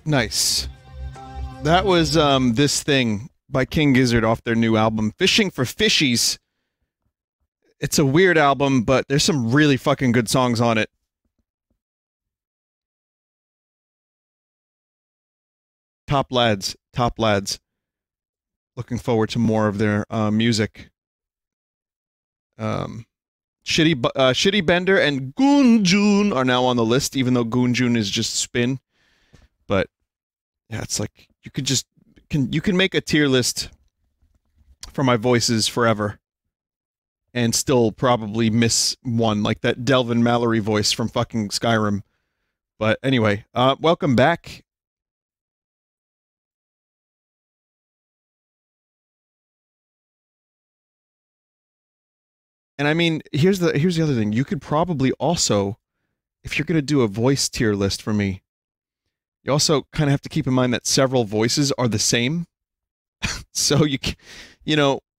Nice. That was This Thing by King Gizzard off their new album, Fishing for Fishies. It's a weird album, but there's some really fucking good songs on it. Top lads. Looking forward to more of their music. Shitty Bender and Goonjun are now on the list, even though Goonjun is just spin. But yeah, it's like you can make a tier list for my voices forever and still probably miss one, like that Delvin Mallory voice from fucking Skyrim. But anyway, welcome back. And I mean, here's the other thing. You could probably also, if you're gonna do a voice tier list for me, you also kind of have to keep in mind that several voices are the same. So you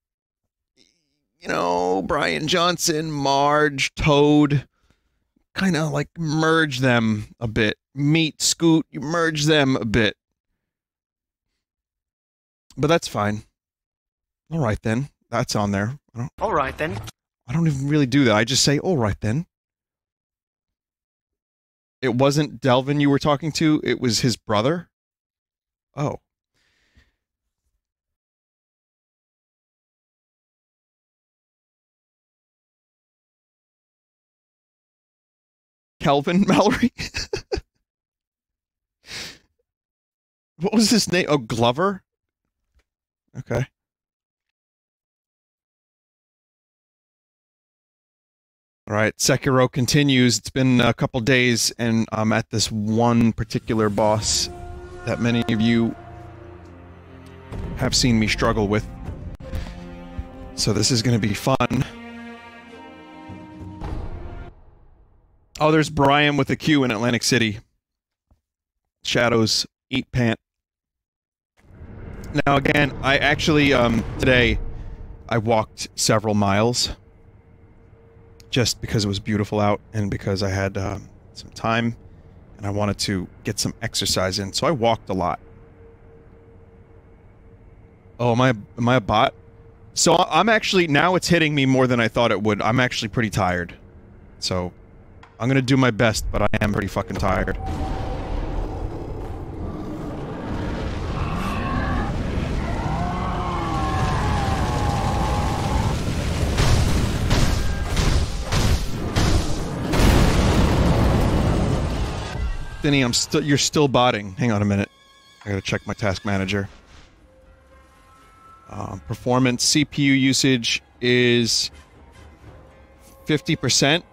know, Brian Johnson, Marge, Toad, kind of like merge them a bit. Meet, Scoot, you merge them a bit. But that's fine. All right then, that's on there. All right then. I don't even really do that. I just say, all right then. It wasn't Delvin you were talking to, it was his brother? Oh. Kelvin Mallory? What was his name? Oh, Glover? Okay. All right, Sekiro continues. It's been a couple days, and I'm at this one particular boss that many of you have seen me struggle with. So this is going to be fun. Oh, there's Brian with a Q in Atlantic City. Shadows, eat pant. Now again, I actually, today, I walked several miles. Just because it was beautiful out and because I had some time and I wanted to get some exercise in, so I walked a lot. Oh, am I a bot? So I'm actually, now it's hitting me more than I thought it would. I'm actually pretty tired. So I'm gonna do my best, but I am pretty fucking tired. Denny, you're still botting. Hang on a minute. I gotta check my task manager. Performance CPU usage is 50%.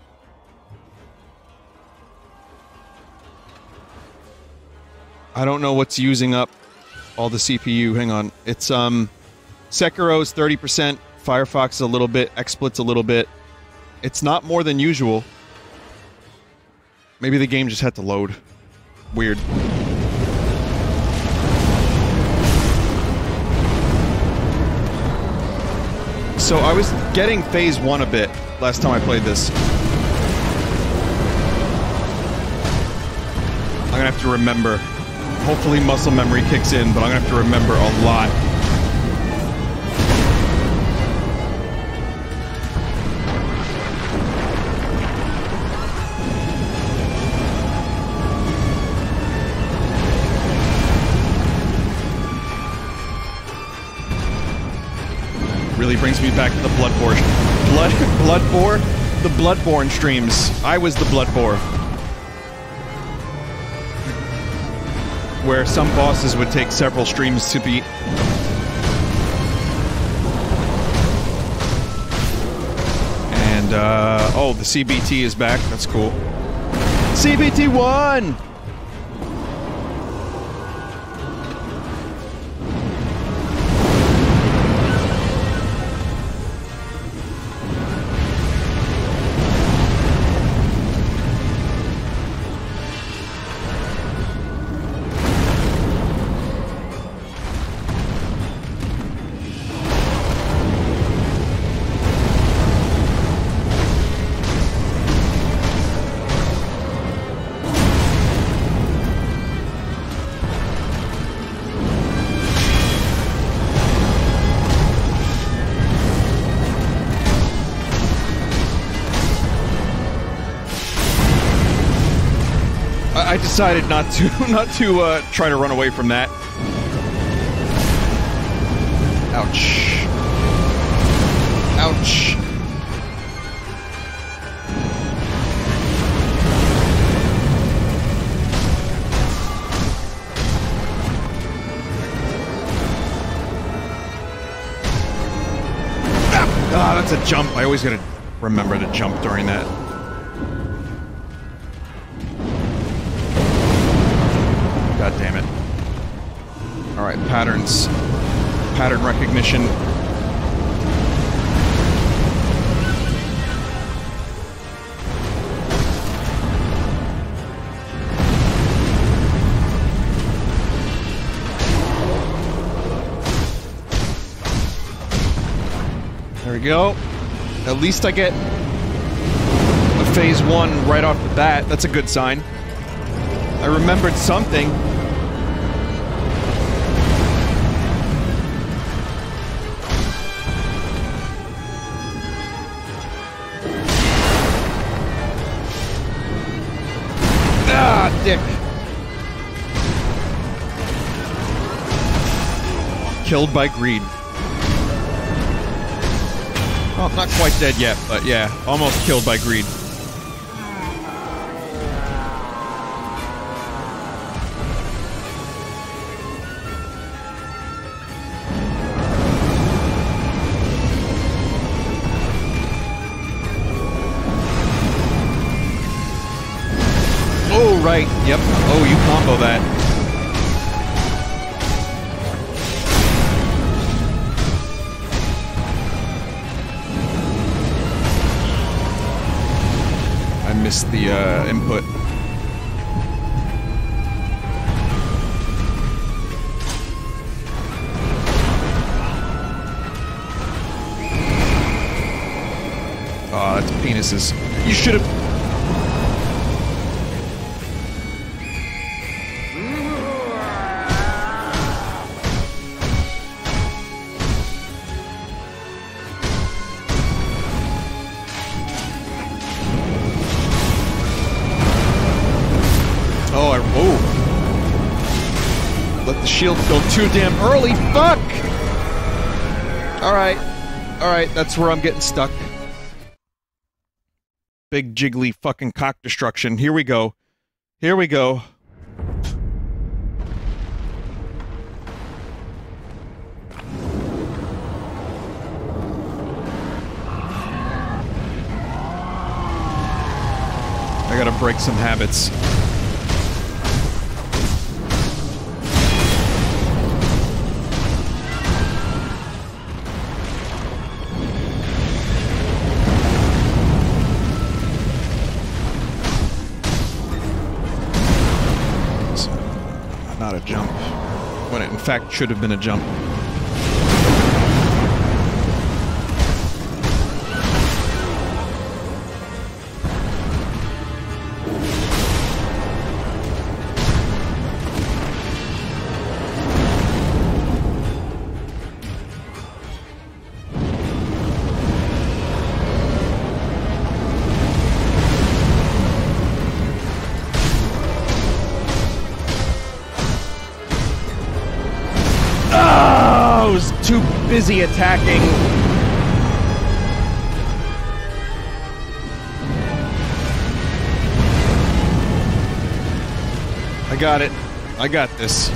I don't know what's using up all the CPU. Hang on. It's Sekiro's 30%, Firefox a little bit, XSplit's a little bit. It's not more than usual. Maybe the game just had to load. Weird. So I was getting Phase 1 a bit last time I played this. I'm gonna have to remember. Hopefully muscle memory kicks in, but I'm gonna have to remember a lot. Really brings me back to the Bloodborne. The Bloodborne streams. I was the Bloodborne. Where some bosses would take several streams to beat. And, oh, the CBT is back. That's cool. CBT won! I decided not to try to run away from that. Ouch. Ouch. Ah, that's a jump. I always gotta remember to jump during that. God damn it. Alright, patterns. Pattern recognition. There we go. At least I get a phase 1 right off the bat. That's a good sign. I remembered something. Ah, dick. Killed by greed. Well, not quite dead yet, but yeah, almost killed by greed. Oh, right, yep. Oh, you combo that. Missed the input. Oh, that's penises. You should have. Let the shield go too damn early. Fuck! Alright. Alright, that's where I'm getting stuck. Big jiggly fucking cock destruction. Here we go. Here we go. I gotta break some habits. Not a jump, when it in fact should have been a jump. Too busy attacking. I got it. I got this.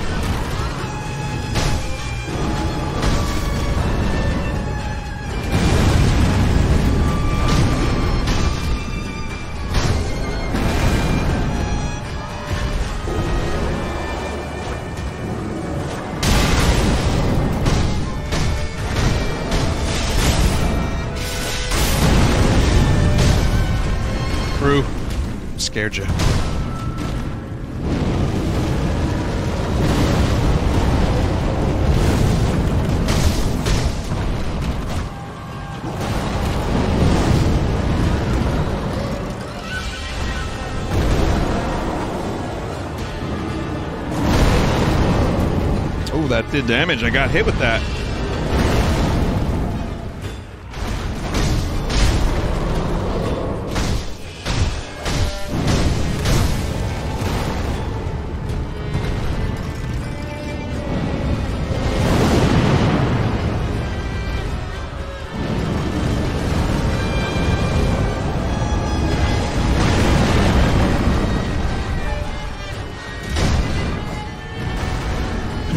Scared you. Oh, that did damage. I got hit with that.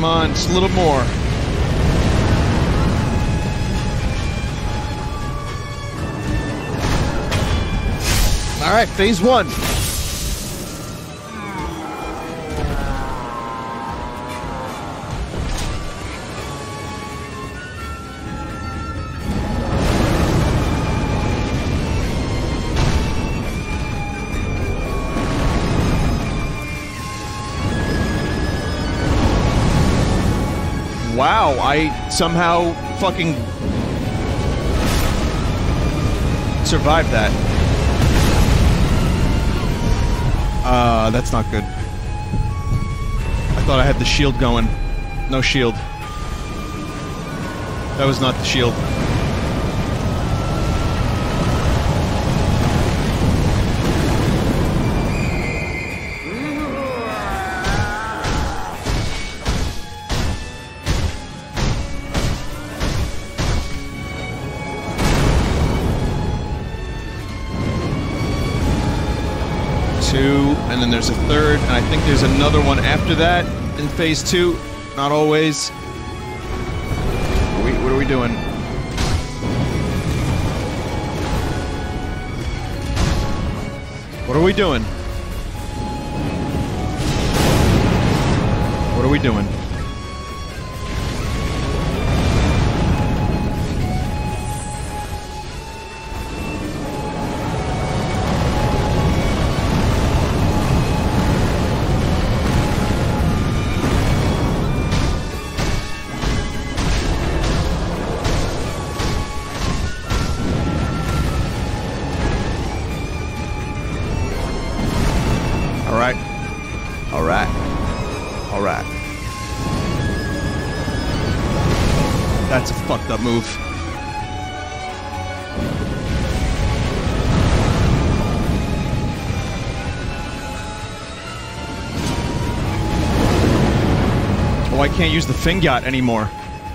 Come on, just a little more. All right, phase 1. Wow, I somehow fucking survived that. That's not good. I thought I had the shield going. No shield. That was not the shield. Two, and then there's a third, and I think there's another one after that in phase 2. Not always. What are we doing? What are we doing? What are we doing? Alright. That's a fucked up move. Oh, I can't use the Fingyat anymore.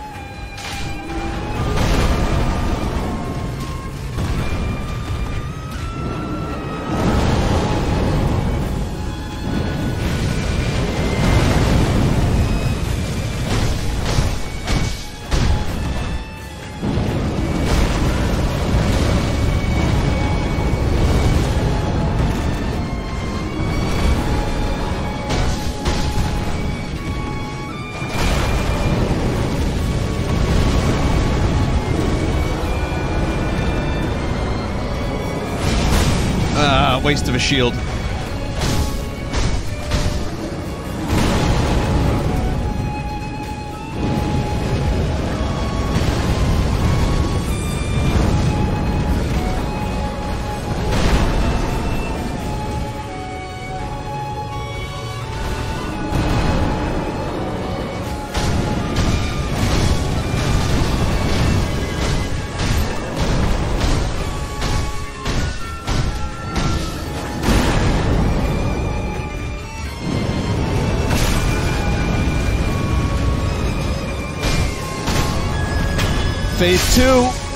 Waste of a shield. Phase 2.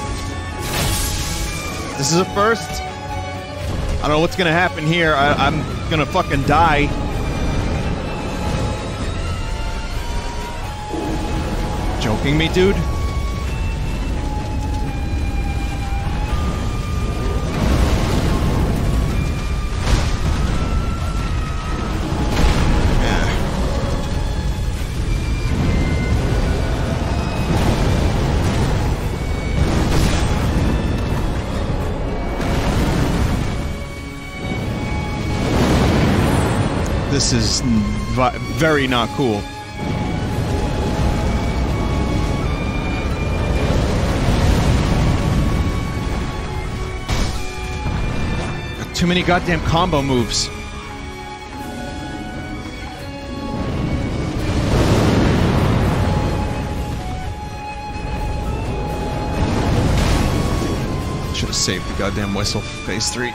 This is a first. I don't know what's gonna happen here. I'm gonna fucking die. Joking me, dude? This is very not cool. Got too many goddamn combo moves. Should have saved the goddamn whistle for phase 3.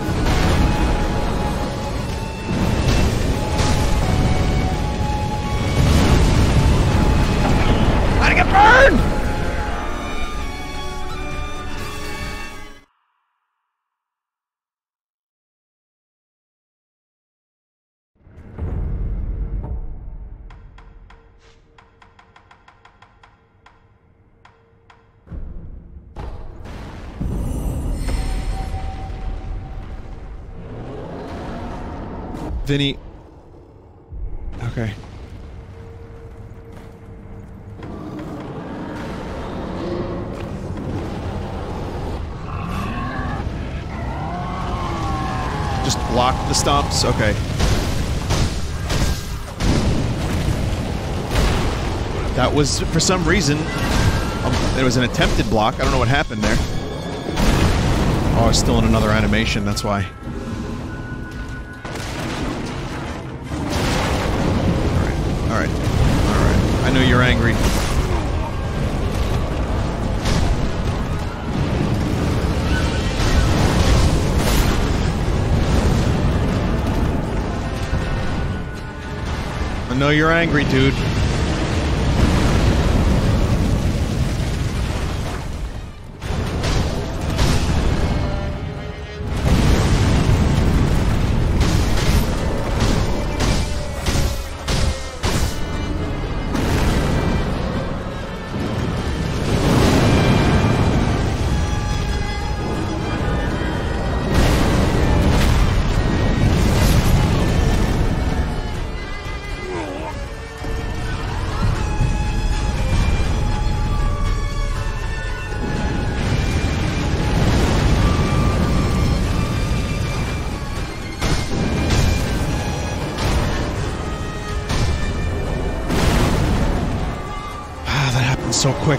Burn! Vinny. Okay. Just block the stomps? Okay. That was, for some reason, there was an attempted block. I don't know what happened there. Oh, I was still in another animation, that's why. Alright. I know you're angry. I know you're angry, dude. So quick.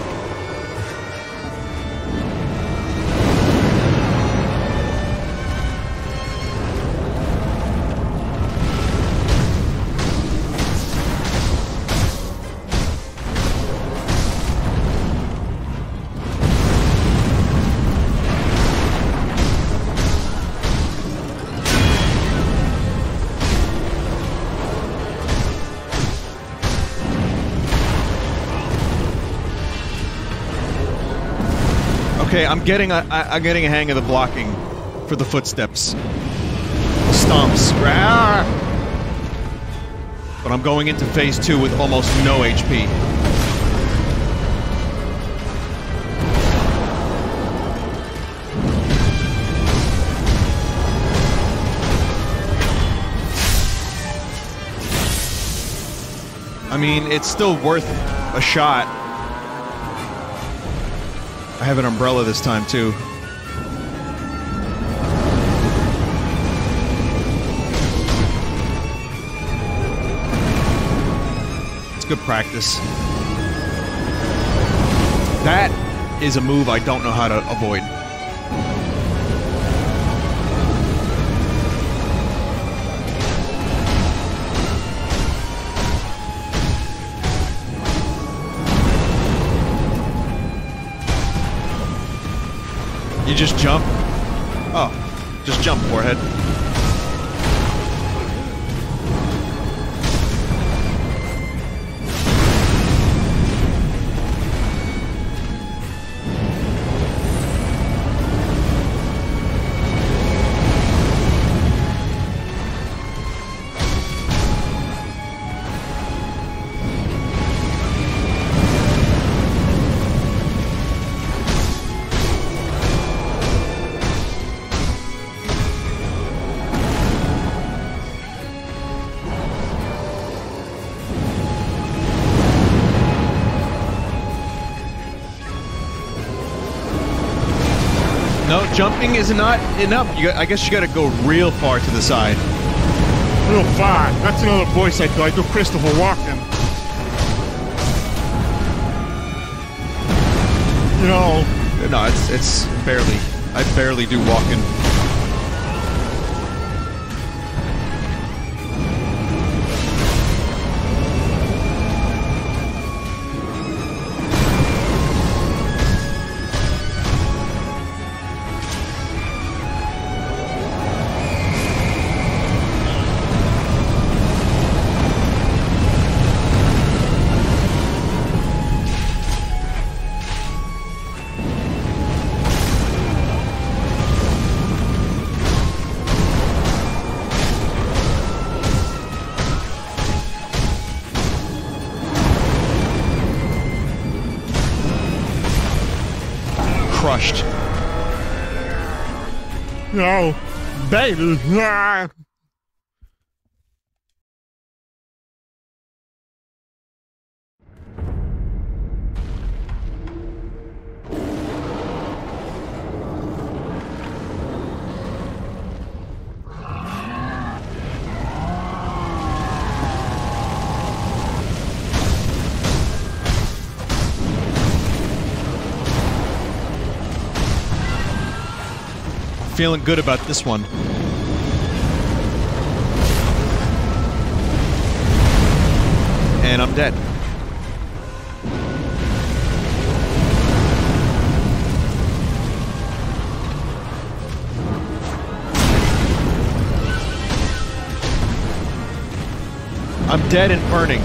Okay, I'm getting a hang of the blocking for the footsteps. Stomps. But I'm going into phase 2 with almost no HP. I mean, it's still worth a shot. I have an umbrella this time, too. It's good practice. That is a move I don't know how to avoid. You just jump? Oh, just jump, Warhead. No, jumping is not enough. I guess you gotta go real far to the side. Real far. That's another voice I do. I do Christopher Walken. You know. No, it's barely. I barely do Walken. Crushed. No, baby. feeling good about this one. And I'm dead. I'm dead and burning.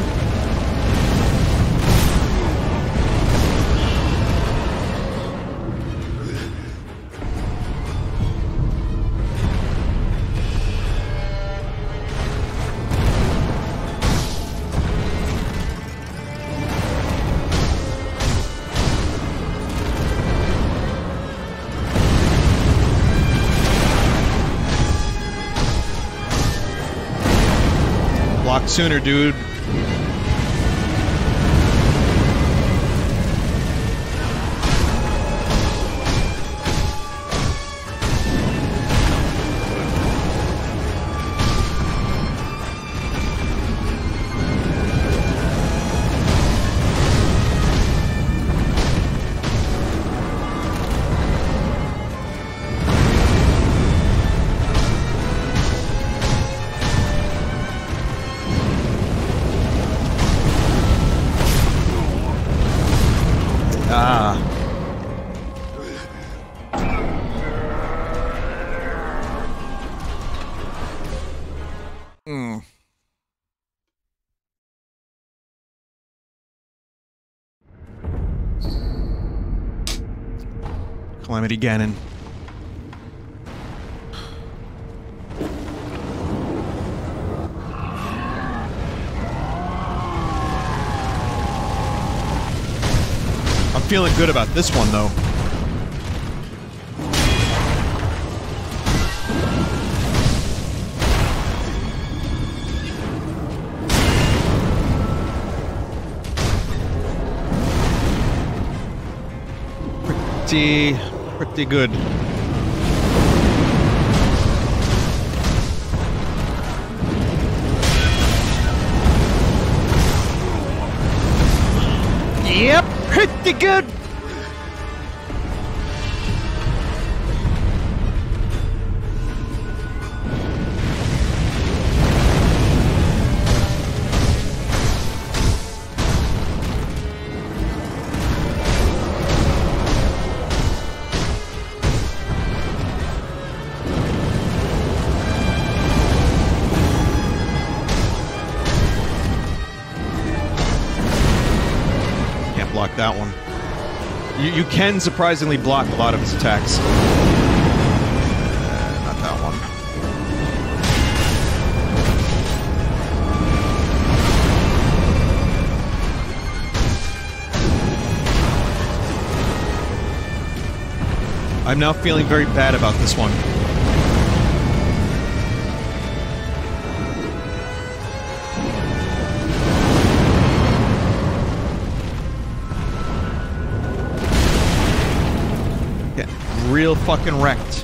Block sooner, dude. Ah. Calamity Ganon. I'm feeling good about this one, though. Pretty good. Yep, pretty good. Block that one. You can surprisingly block a lot of his attacks. Not that one. I'm now feeling very bad about this one. Real fucking wrecked.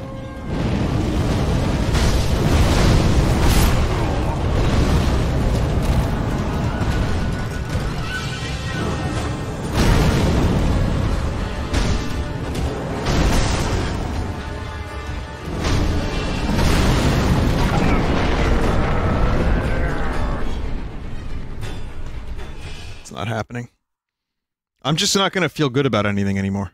It's not happening. I'm just not gonna feel good about anything anymore.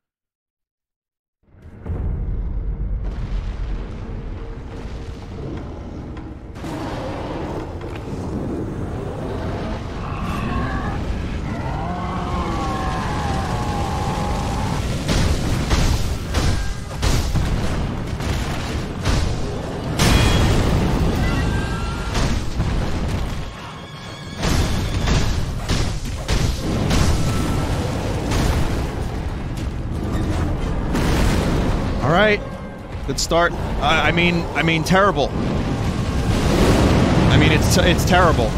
All right, good start. I mean, terrible. I mean, it's terrible.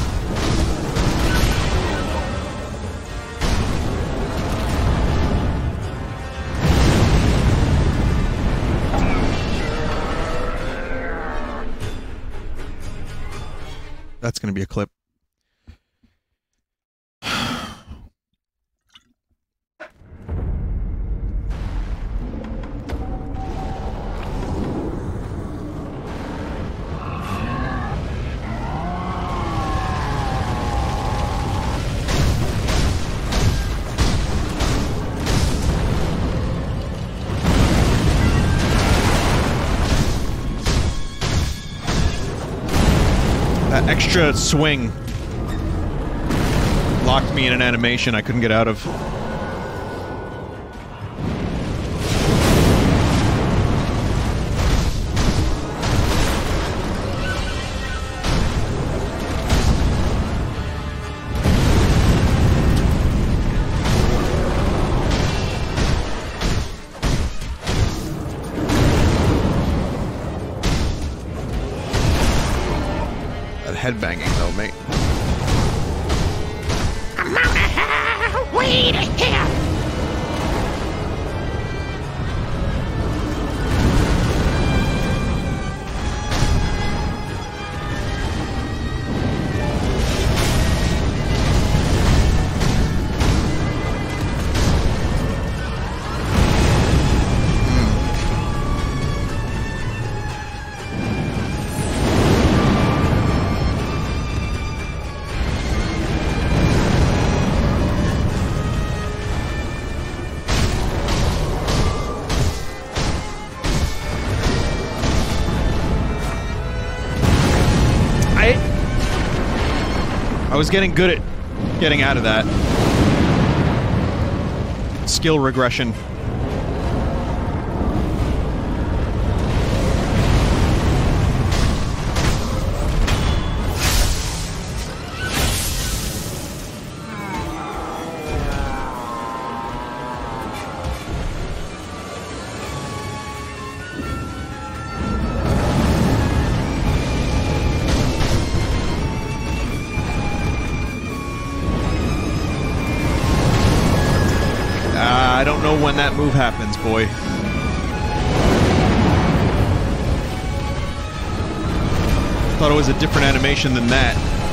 That's gonna be a clip. extra swing locked me in an animation I couldn't get out of. Headbanging though, mate. I'm on a highway to hell. I was getting good at getting out of that. Skill regression. I don't know when that move happens, boy. Thought it was a different animation than that.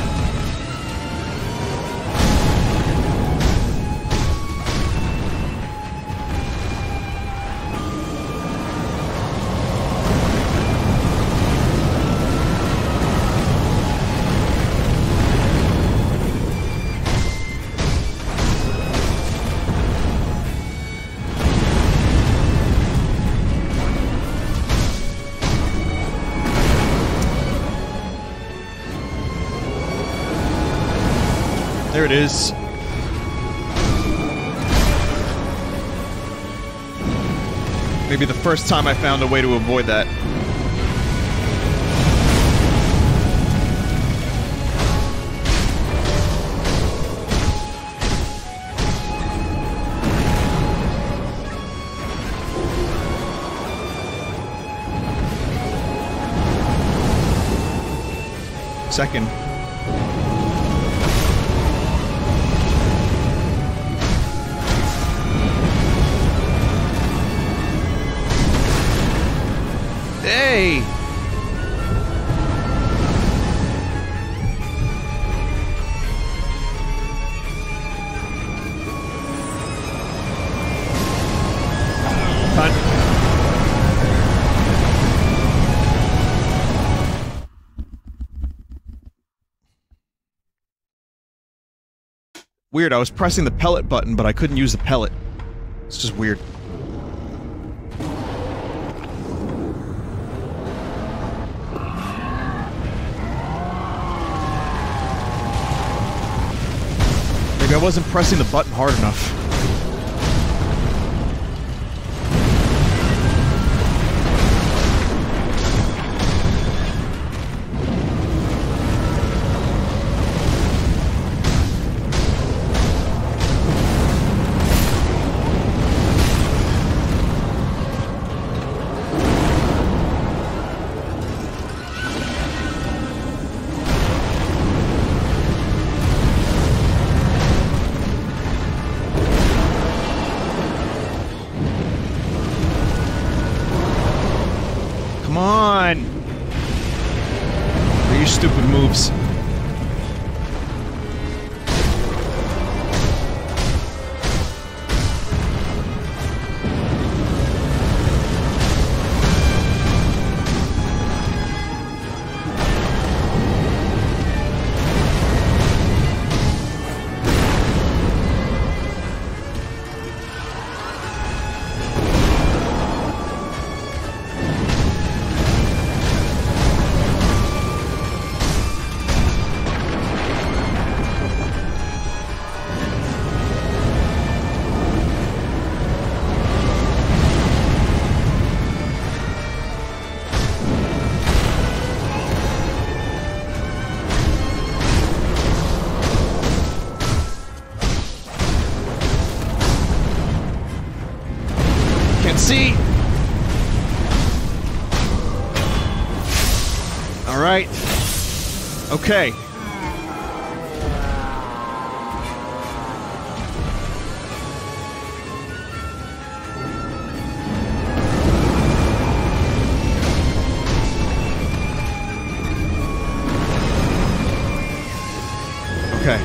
There it is. Maybe the first time I found a way to avoid that. Second. Hey! Fun. Weird, I was pressing the pellet button, but I couldn't use the pellet. It's just weird. Maybe I wasn't pressing the button hard enough. Come on! What are your stupid moves? see. All right. Okay. Okay.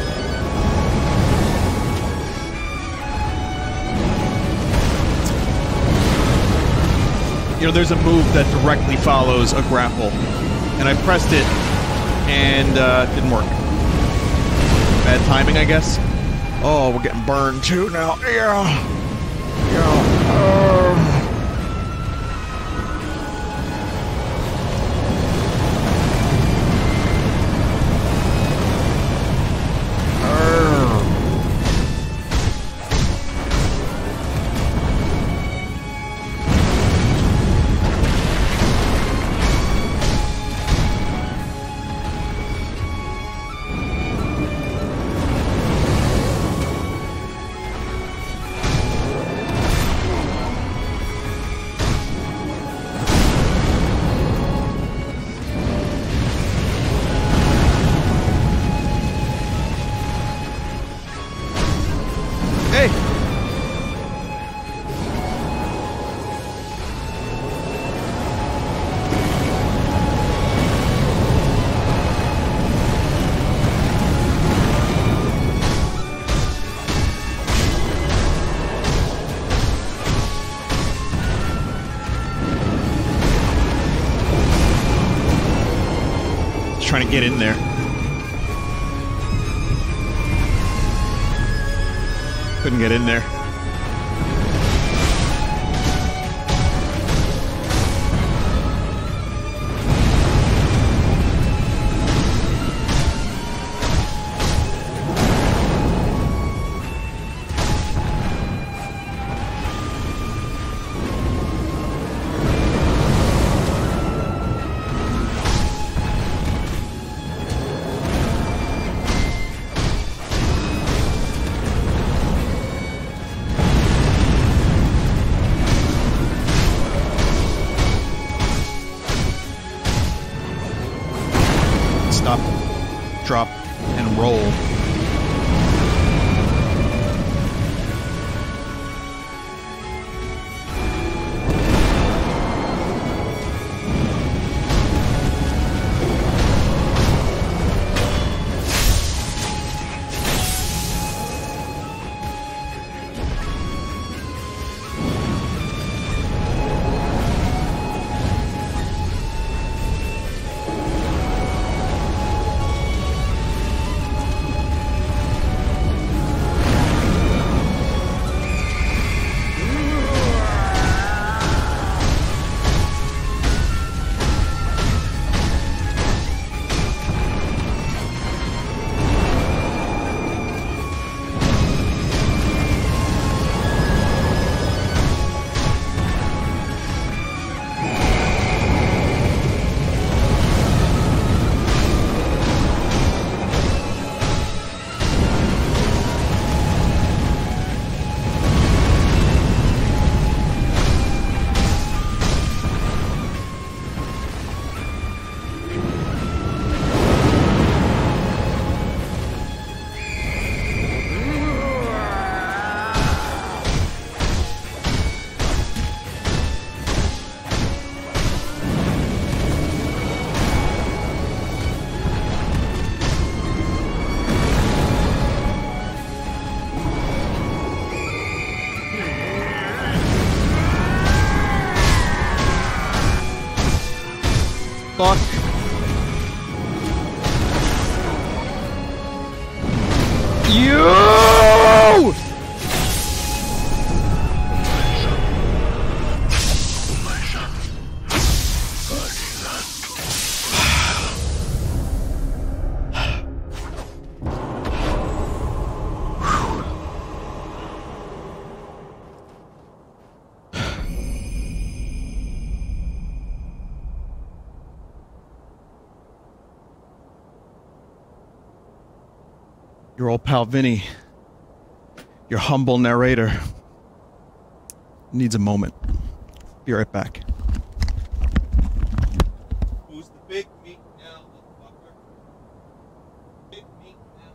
You know, there's a move that directly follows a grapple, and I pressed it, and didn't work. Bad timing, I guess. Oh, we're getting burned too now. Yeah. Hey! Just trying to get in there. Couldn't get in there. Stop, drop, and roll. Fuck. You! Your old pal Vinny, your humble narrator. Needs a moment. Be right back. Who's the big meat now, motherfucker? Big meat now.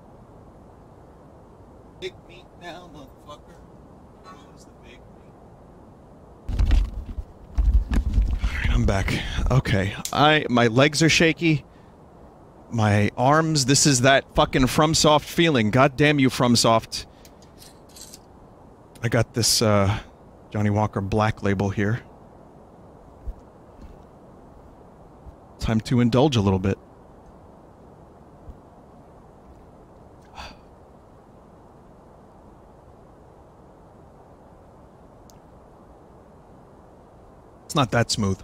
Big meat now, motherfucker. Who's the big meat? Alright, I'm back. Okay. My legs are shaky. My arms, this is that fucking FromSoft feeling. God damn you, FromSoft. I got this, Johnny Walker Black Label here. Time to indulge a little bit. It's not that smooth.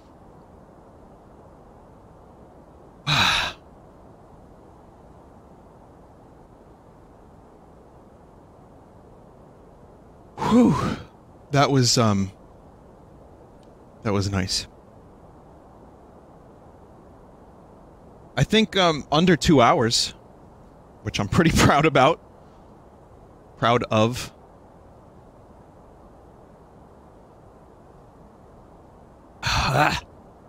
Whew. That was nice. I think, under 2 hours, which I'm pretty proud about. Proud of. Ah.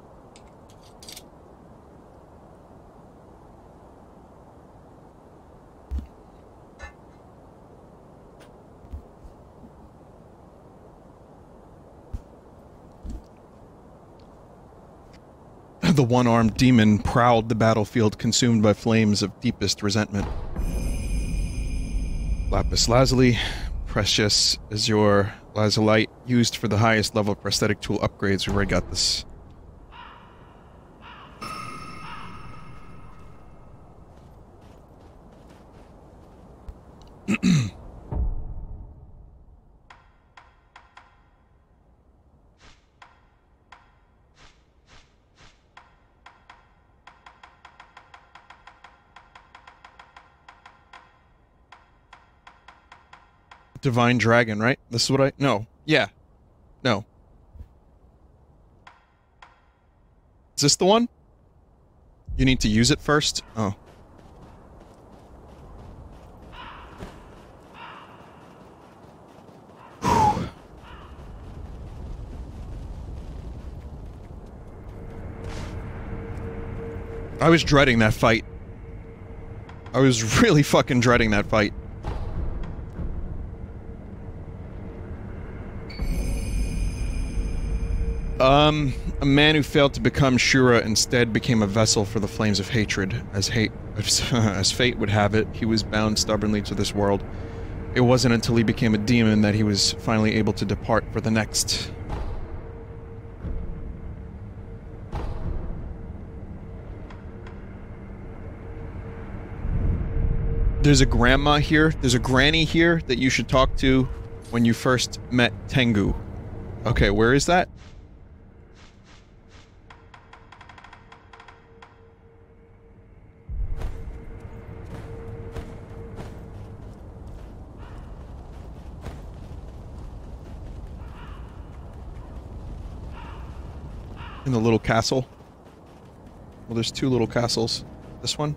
The one-armed demon prowled the battlefield, consumed by flames of deepest resentment. Lapis lazuli, precious azure lazulite, used for the highest level prosthetic tool upgrades. We've already got this. Divine Dragon, right? This is what I... No. Yeah. No. Is this the one? You need to use it first? Oh. I was dreading that fight. I was really fucking dreading that fight. A man who failed to become Shura instead became a vessel for the flames of hatred. As fate would have it, he was bound stubbornly to this world. It wasn't until he became a demon that he was finally able to depart for the next. There's a grandma here, there's a granny here that you should talk to when you first met Tengu. Okay, where is that? In the little castle. Well, there's two little castles. This one?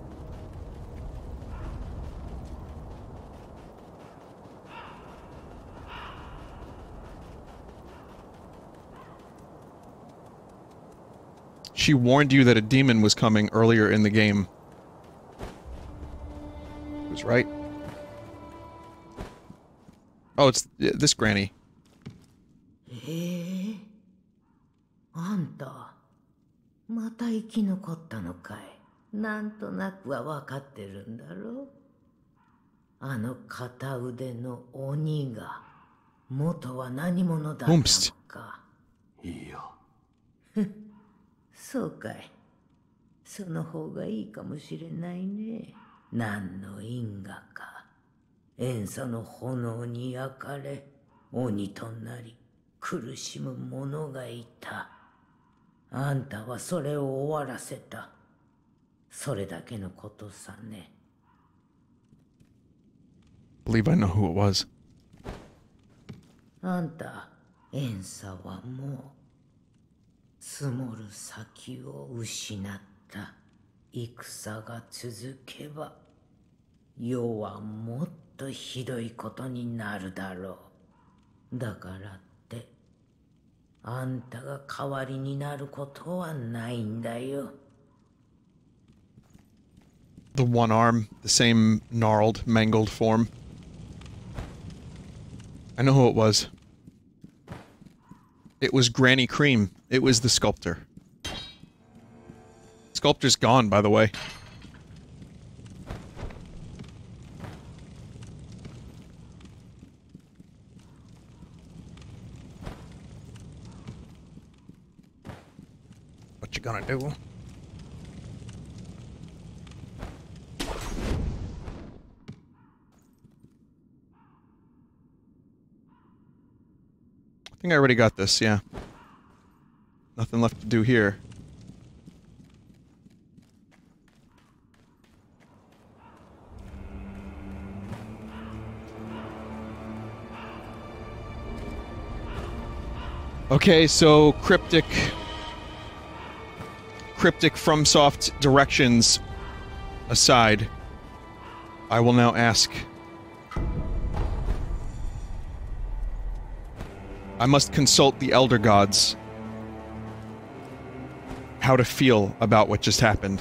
She warned you that a demon was coming earlier in the game. She was right. Oh, it's this granny. あんた、また生き残ったのかい。なんとなくは分かってるんだろう。あの片腕の鬼が元は何者だったのか。いいよ。そうかい。その方がいいかもしれないね。何の因果か。塩素の炎に焼かれ、鬼となり苦しむ者がいた。あんたはそれを終わらせた。それだけのことさね。 Believe I know who it was. あんた、塩素はもう積もる先を失った。戦が続けば、世はもっとひどいことになるだろう。 だからってあんたが代わりになることはないんだよ。 The one arm, the same gnarled, mangled form. I know who it was. It was Granny Cream. It was the sculptor. Sculptor's gone, by the way. What you gonna do? I think I already got this, yeah. Nothing left to do here. Okay, so cryptic FromSoft directions aside, I will now ask. I must consult the Elder Gods. How to feel about what just happened.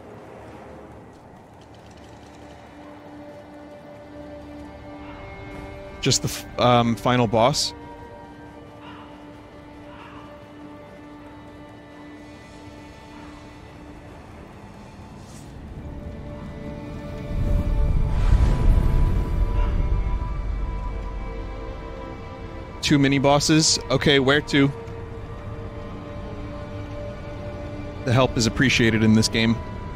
Just the final boss? Two mini-bosses? Okay, where to? The help is appreciated in this game.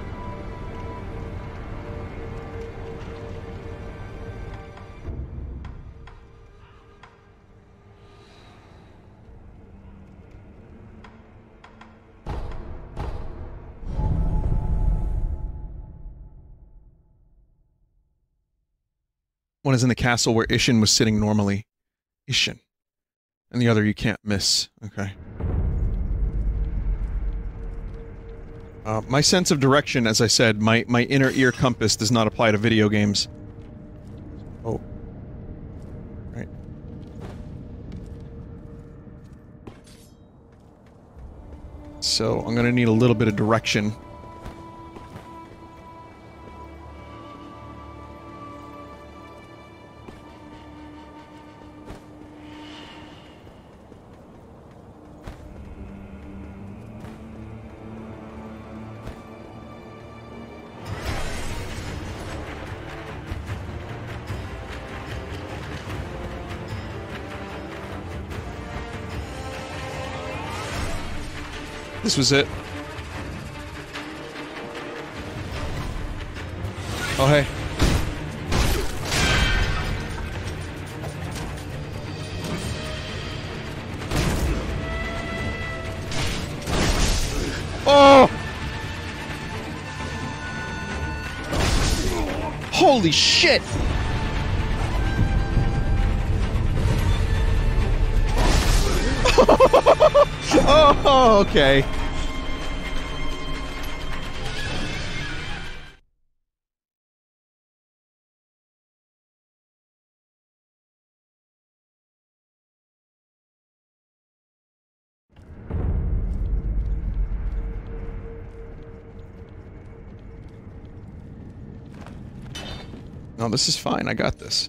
One is in the castle where Ishin was sitting normally. Ishin. And the other you can't miss. Okay. My sense of direction, as I said, my inner ear compass does not apply to video games. Oh. Right. So, I'm gonna need a little bit of direction. This was it. Oh, hey. Oh! Holy shit! Oh, okay. No, this is fine. I got this.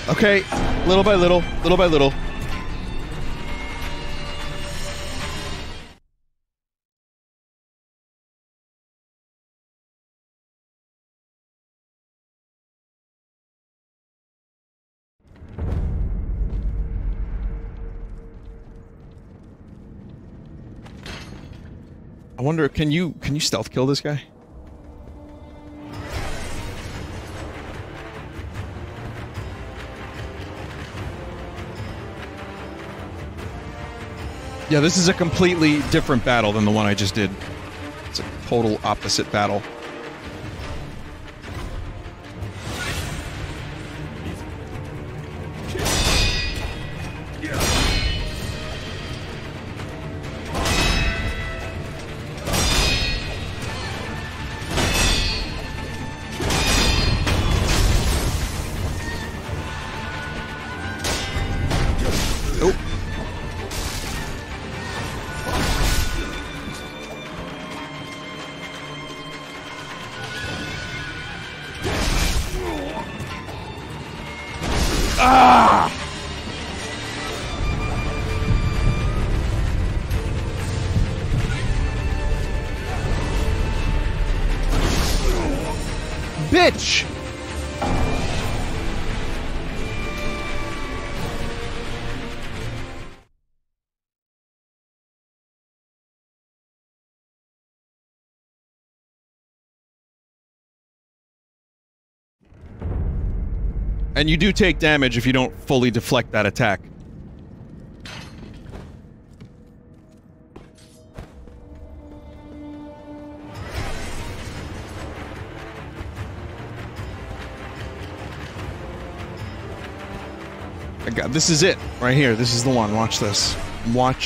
Okay, little by little, little by little. I wonder, can you stealth kill this guy? Yeah, this is a completely different battle than the one I just did. It's a total opposite battle. Bitch! And you do take damage if you don't fully deflect that attack. This is it, right here. This is the one. Watch this. Watch.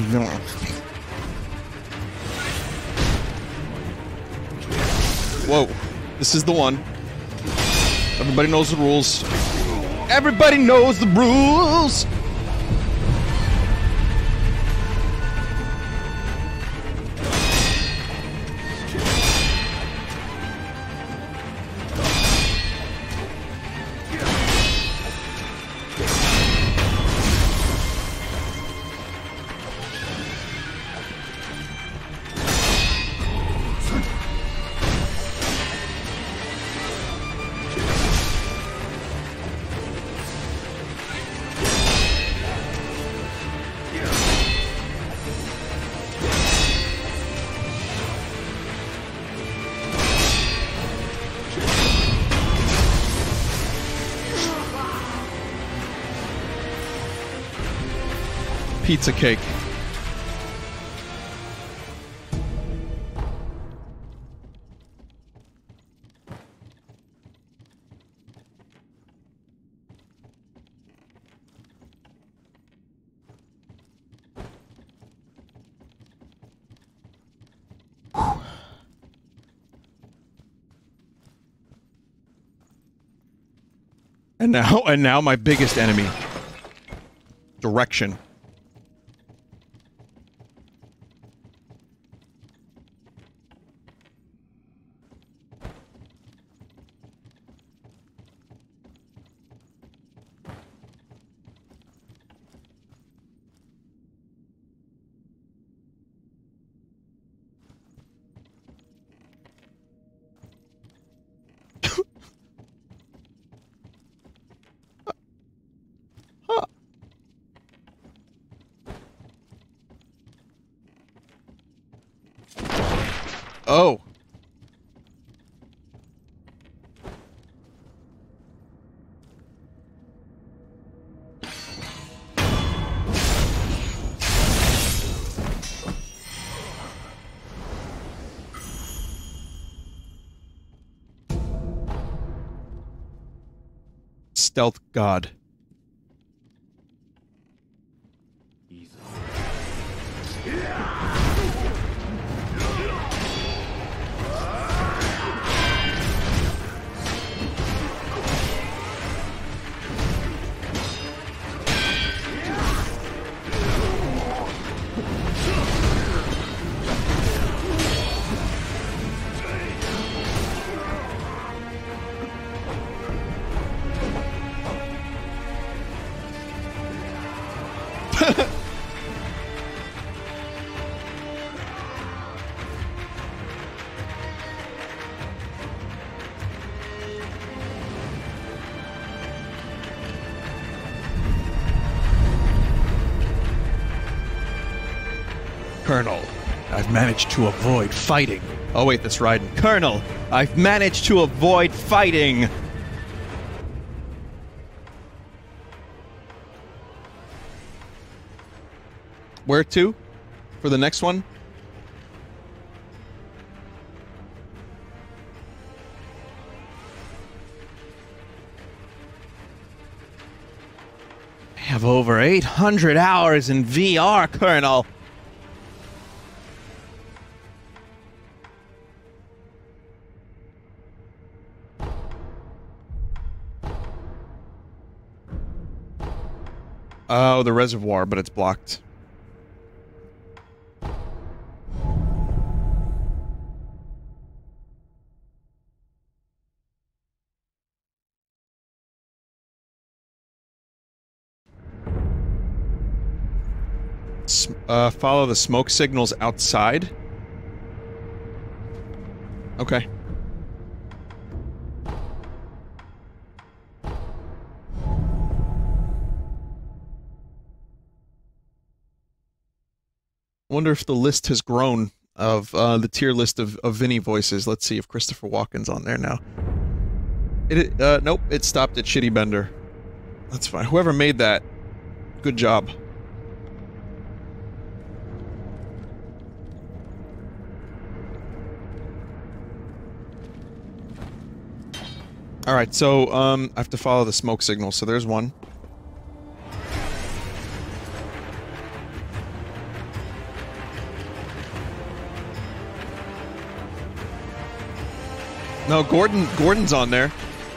Whoa. This is the one. Everybody knows the rules. Everybody knows the rules! Pizza cake. And now my biggest enemy. Direction. Oh. Stealth god. Colonel, I've managed to avoid fighting. Oh wait, that's Raiden. Colonel, I've managed to avoid fighting. Where to? For the next one? I have over 800 hours in VR, Colonel. Oh, the reservoir, but it's blocked. Follow the smoke signals outside. Okay. Wonder if the list has grown of the tier list of Vinny voices. Let's see if Christopher Walken's on there now. Nope, it stopped at Shitty Bender. That's fine. Whoever made that, good job. Alright, so, I have to follow the smoke signal, so there's one. No, Gordon's on there.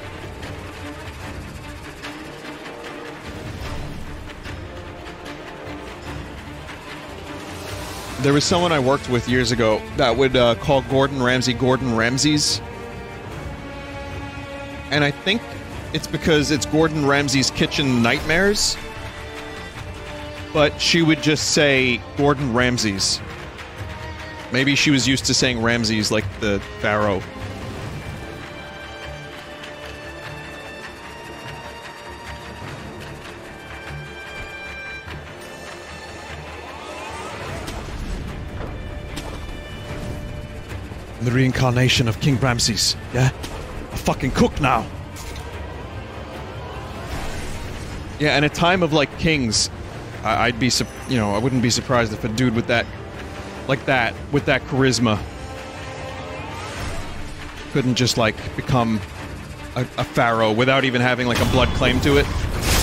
There was someone I worked with years ago that would call Gordon Ramsay Gordon Ramsay's. And I think it's because it's Gordon Ramsay's Kitchen Nightmares. But she would just say Gordon Ramsay's. Maybe she was used to saying Ramses like the Pharaoh. The reincarnation of King Ramses, yeah? A fucking cook now! Yeah, in a time of, like, kings, I'd be, you know, I wouldn't be surprised if a dude with that, like that, with that charisma couldn't just, like, become a pharaoh without even having, like, a blood claim to it.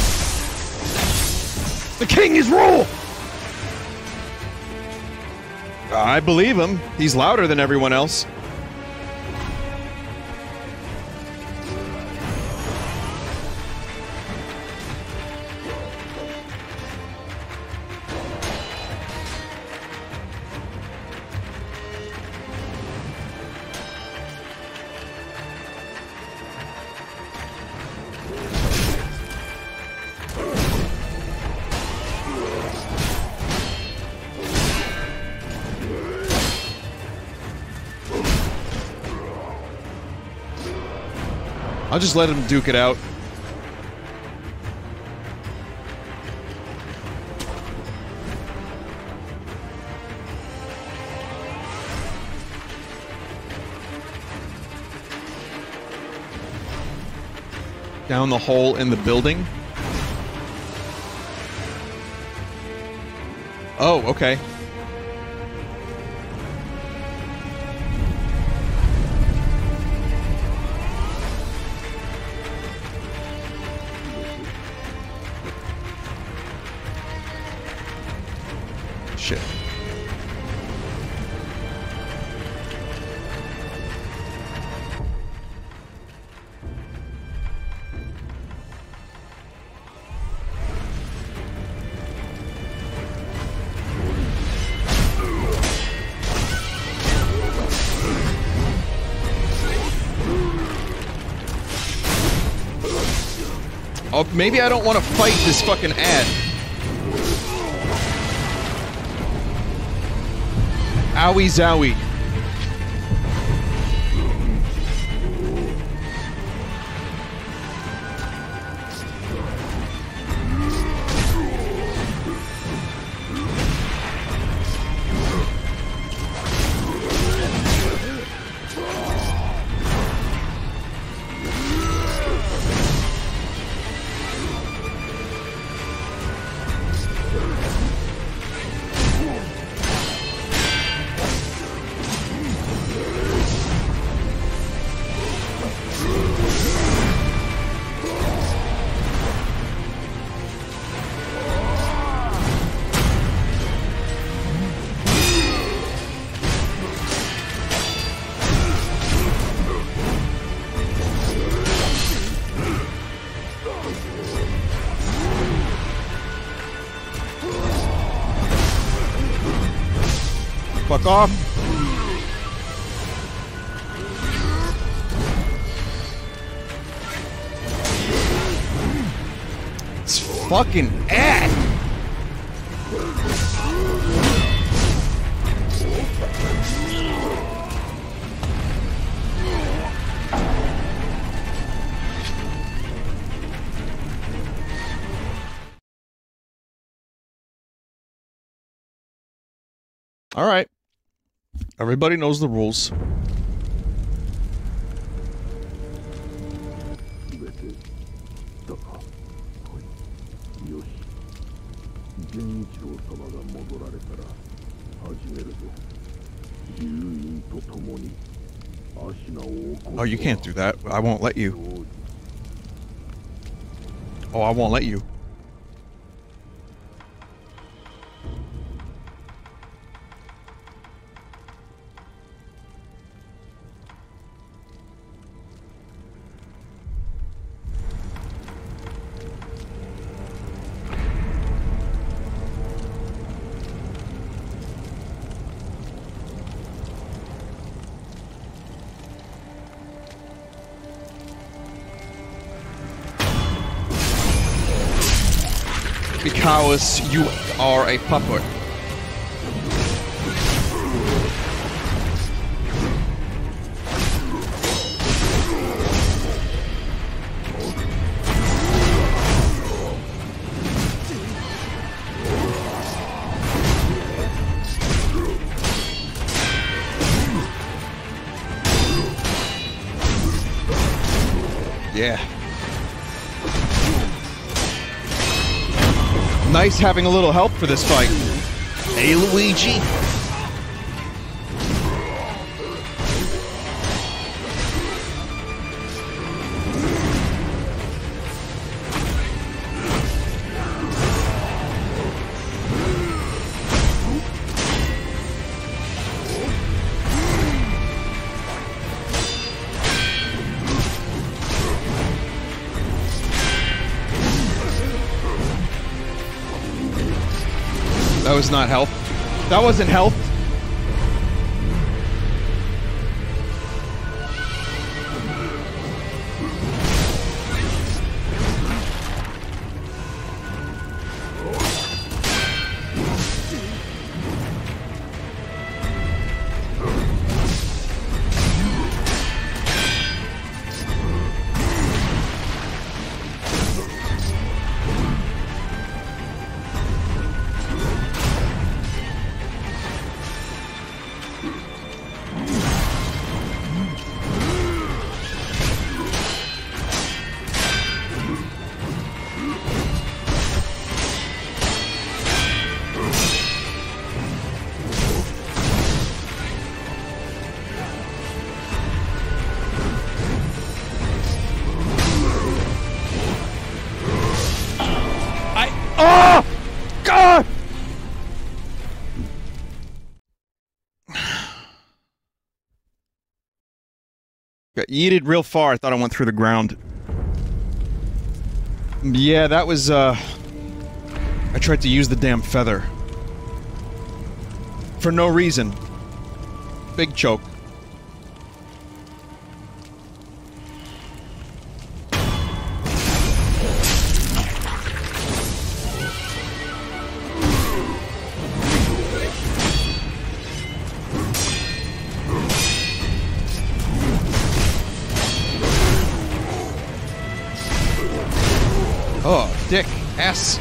The king is rule! I believe him. He's louder than everyone else. I'll just let him duke it out. Down the hole in the building? Oh, okay. Shit. Oh, maybe I don't want to fight this fucking ad. Owie zowie. fuck off. It's fucking ass. All right. Everybody knows the rules. Oh, you can't do that. I won't let you. Oh, I won't let you. Because you are a puppet. Yeah. Nice having a little help for this fight. Hey, Luigi. That was not health. That wasn't health. Oh! God! Got yeeted real far. I thought I went through the ground. Yeah, that was, I tried to use the damn feather. For no reason. Big choke. Oh, dick. Ass.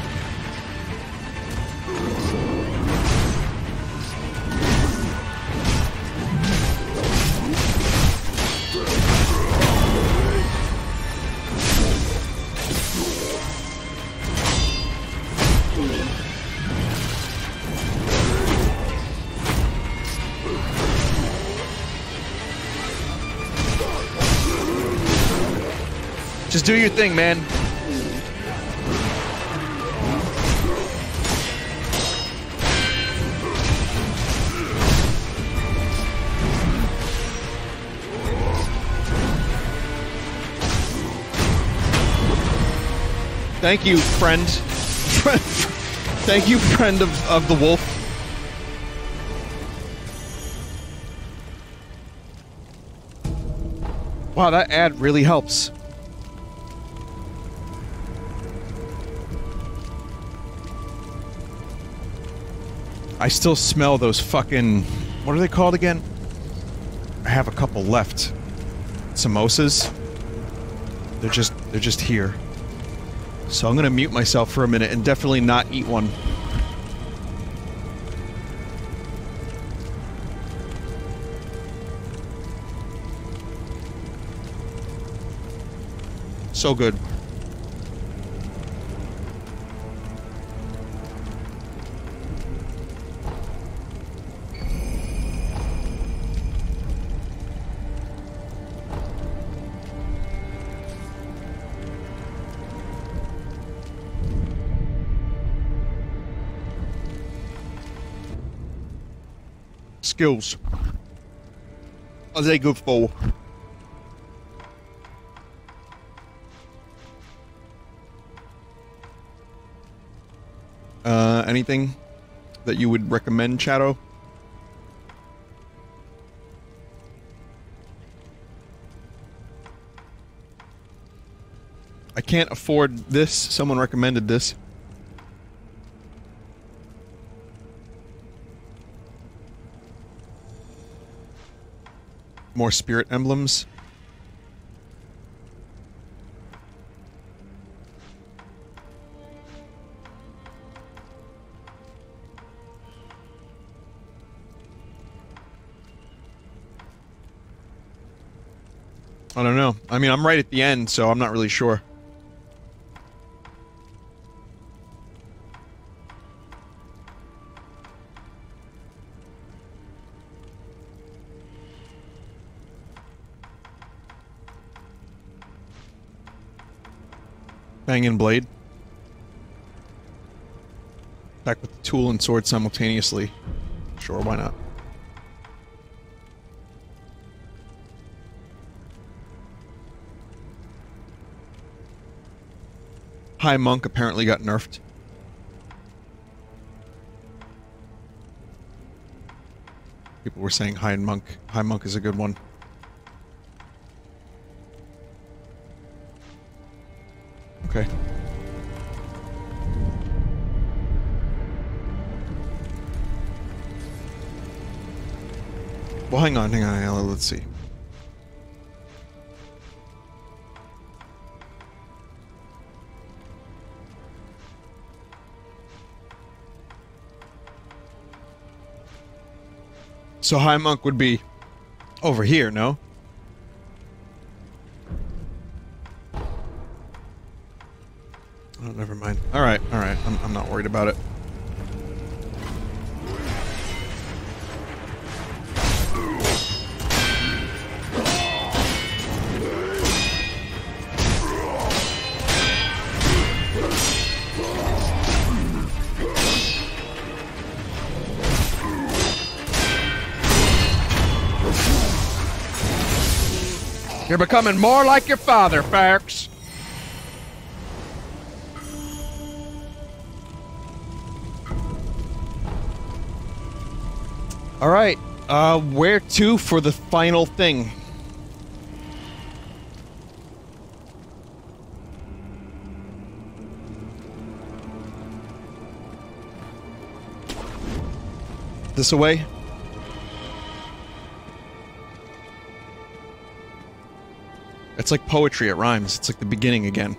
Just do your thing, man. Thank you, friend. Thank you, friend of the wolf. Wow, that ad really helps. I still smell those fucking... What are they called again? I have a couple left. Samosas. They're just here. So I'm gonna mute myself for a minute and definitely not eat one. So good. Skills. Are they good for? Anything that you would recommend, Shadow? I can't afford this. Someone recommended this. More spirit emblems. I don't know. I mean, I'm right at the end, so I'm not really sure. Banging blade. Attack with the tool and sword simultaneously. Sure, why not? High Monk apparently got nerfed. People were saying High Monk is a good one. Okay. Well, hang on, let's see. So High Monk would be over here, no? Oh, never mind. Alright, alright. I'm not worried about it. You're becoming more like your father, Farks. Alright, where to for the final thing? This away? It's like poetry, it rhymes. It's like the beginning again.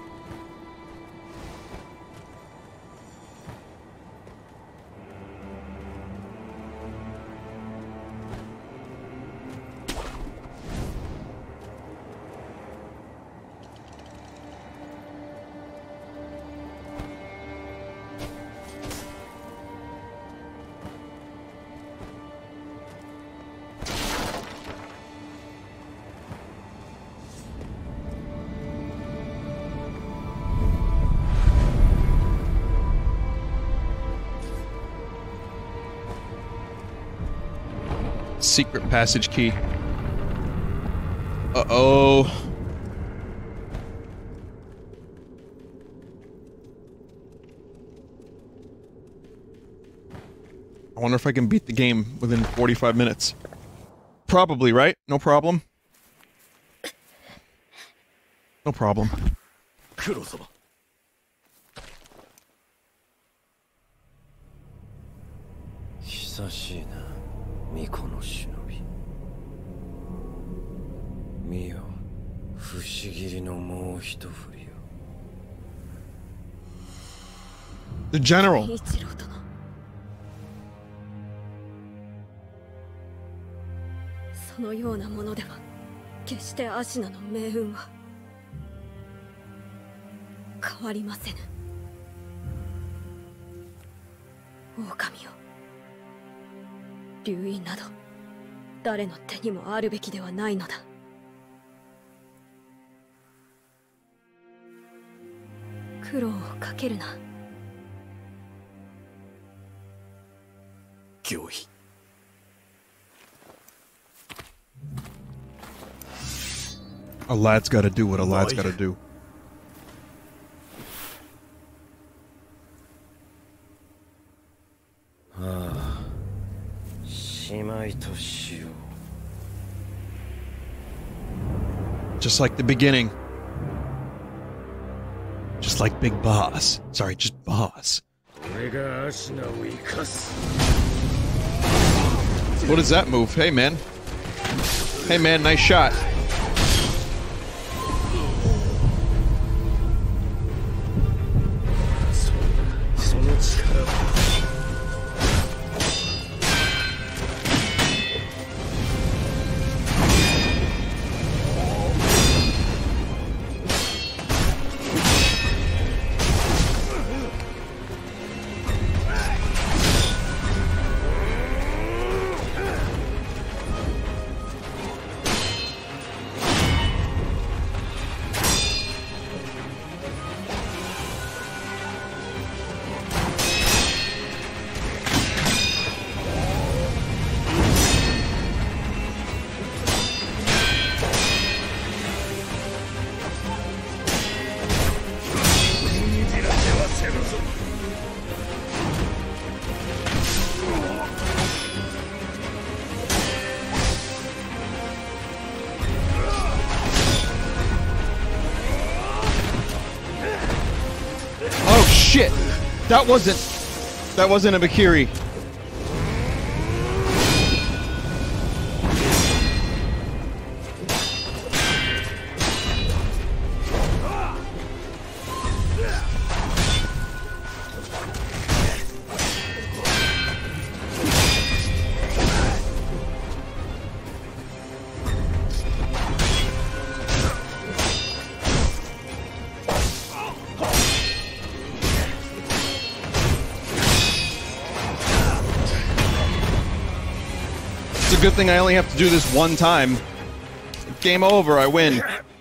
Secret passage key. Uh-oh. I wonder if I can beat the game within 45 minutes. Probably, right? No problem? No problem. 九郎様。久しいな、巫女の忍び。見よ、不思議りのもう一振りよ。 The general. 一郎殿。そのようなものでは決してアシナの命運は変わりませぬ。狼よ、流因など誰の手にもあるべきではないのだ。苦労をかけるな。 御意。 A lad's gotta do what a lad's gotta do. ああ、しまいとしよう。 Just like the beginning. Just like Big Boss. Sorry, just Boss. 俺がアシナを生かす。 What is that move? Hey, man. Hey, man, nice shot. その力を。 Oh shit! That wasn't a Bakiri. It's a good thing I only have to do this one time. Game over, I win.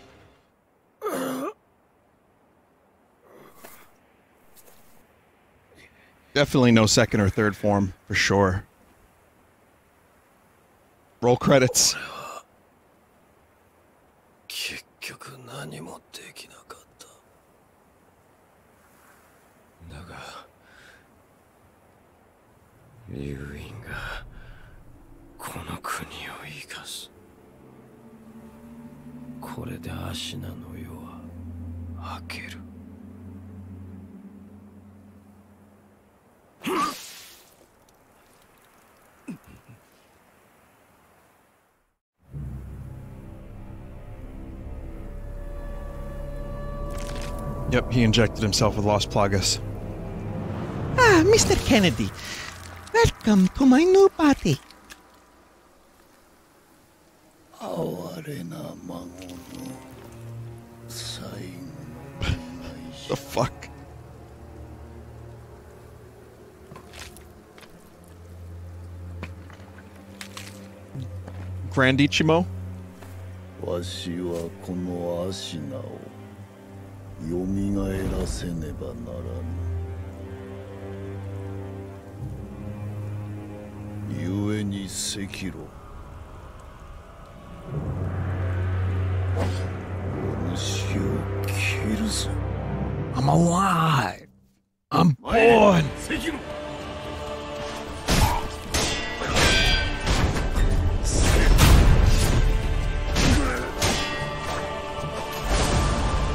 Definitely no second or third form, for sure. Roll credits. 結局何もできなかった。だが、龍院がこの国を生かす。これでアシナの世は明ける。 Yep, he injected himself with Lost Plagas. Ah, Mr. Kennedy. Welcome to my new party. The fuck? Grandichimo? わしはこのアシナをよみがえらせねばならぬ。故に赤炉。お主を切るぞ。 I'm alive. I'm born. 赤炉。 Oh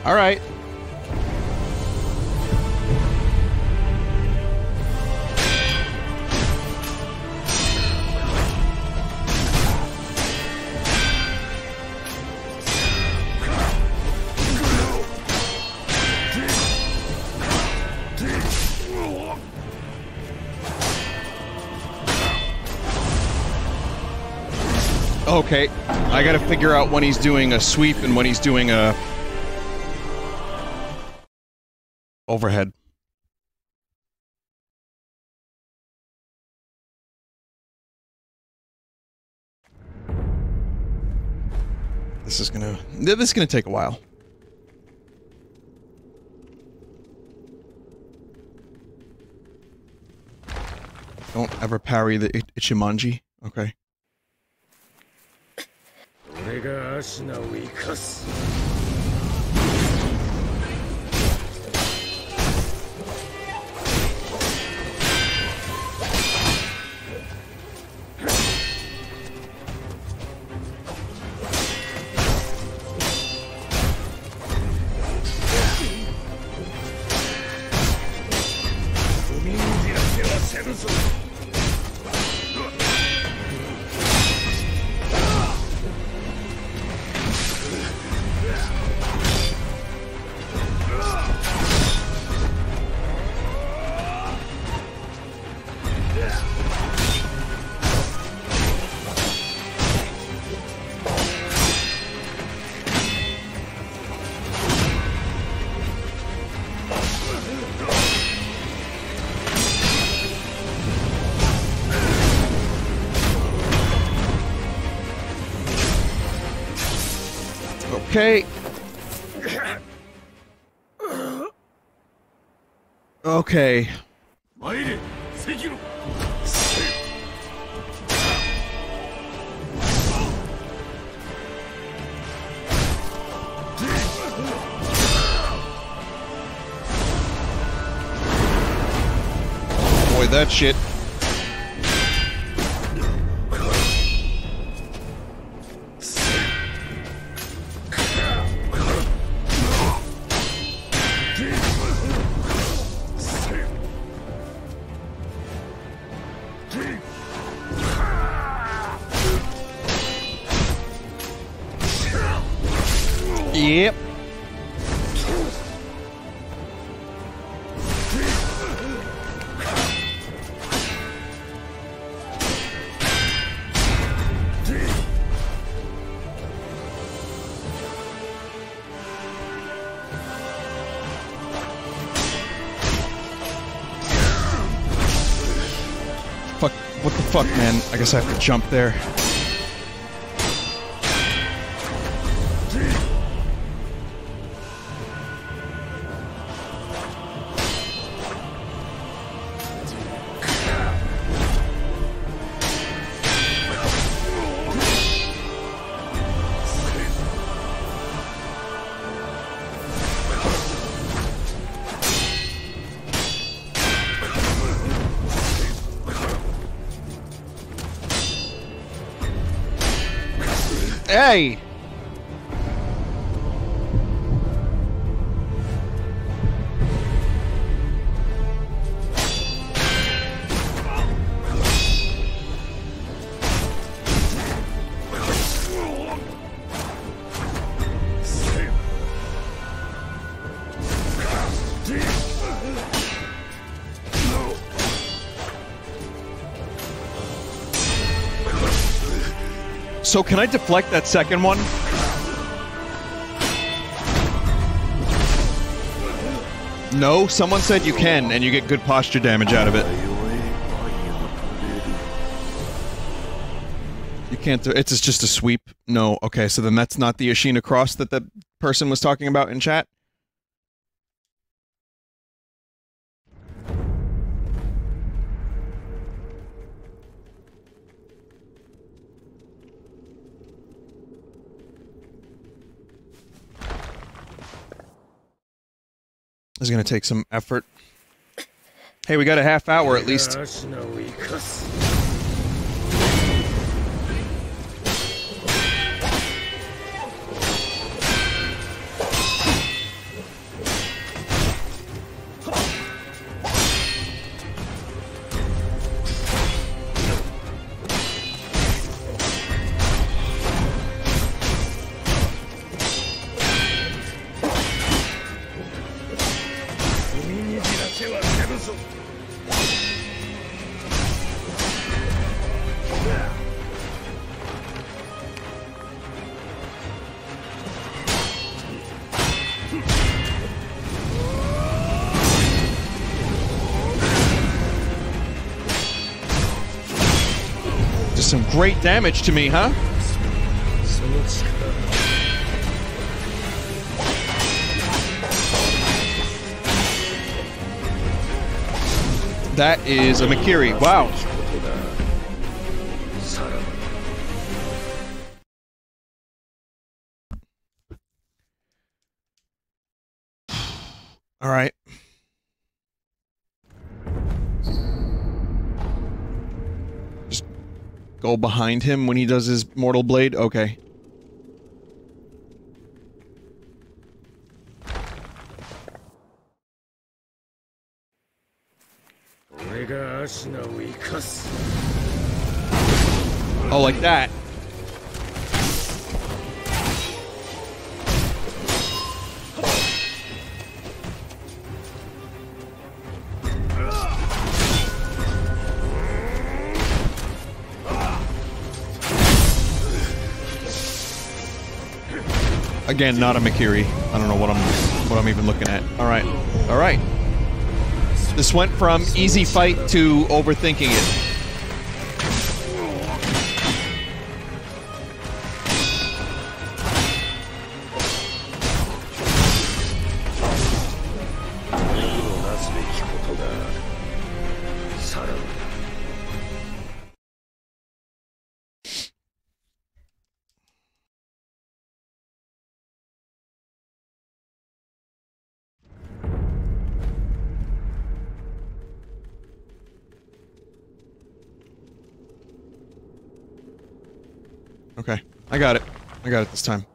All right. Okay, I gotta figure out when he's doing a sweep and when he's doing a overhead. This is gonna take a while. Don't ever parry the Ichimonji. Okay. 俺がアシナを生かす。踏みにじらせはせぬぞ。 Okay. Okay. Boy, that shit. Yep. Fuck, what the fuck, man? I guess I have to jump there. Hey! So can I deflect that second one? No, someone said you can, and you get good posture damage out of it. You can't do it's just a sweep. No, okay, so then that's not the Ashina cross that the person was talking about in chat? This is going to take some effort. Hey, we got a half hour at least. Just some great damage to me, huh? That is a Mikiri. Wow. All right. Just go behind him when he does his Mortal Blade? Okay. Oh, like that. Again, not a Mikiri. I don't know what I'm even looking at. All right. All right. This went from easy fight to overthinking it. Okay, I got it. I got it this time.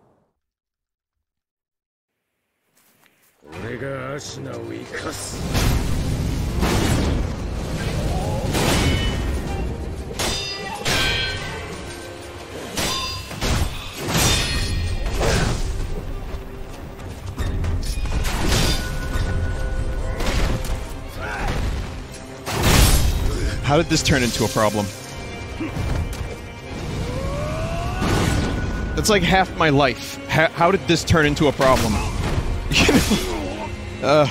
How did this turn into a problem? That's like half my life. How did this turn into a problem? You know?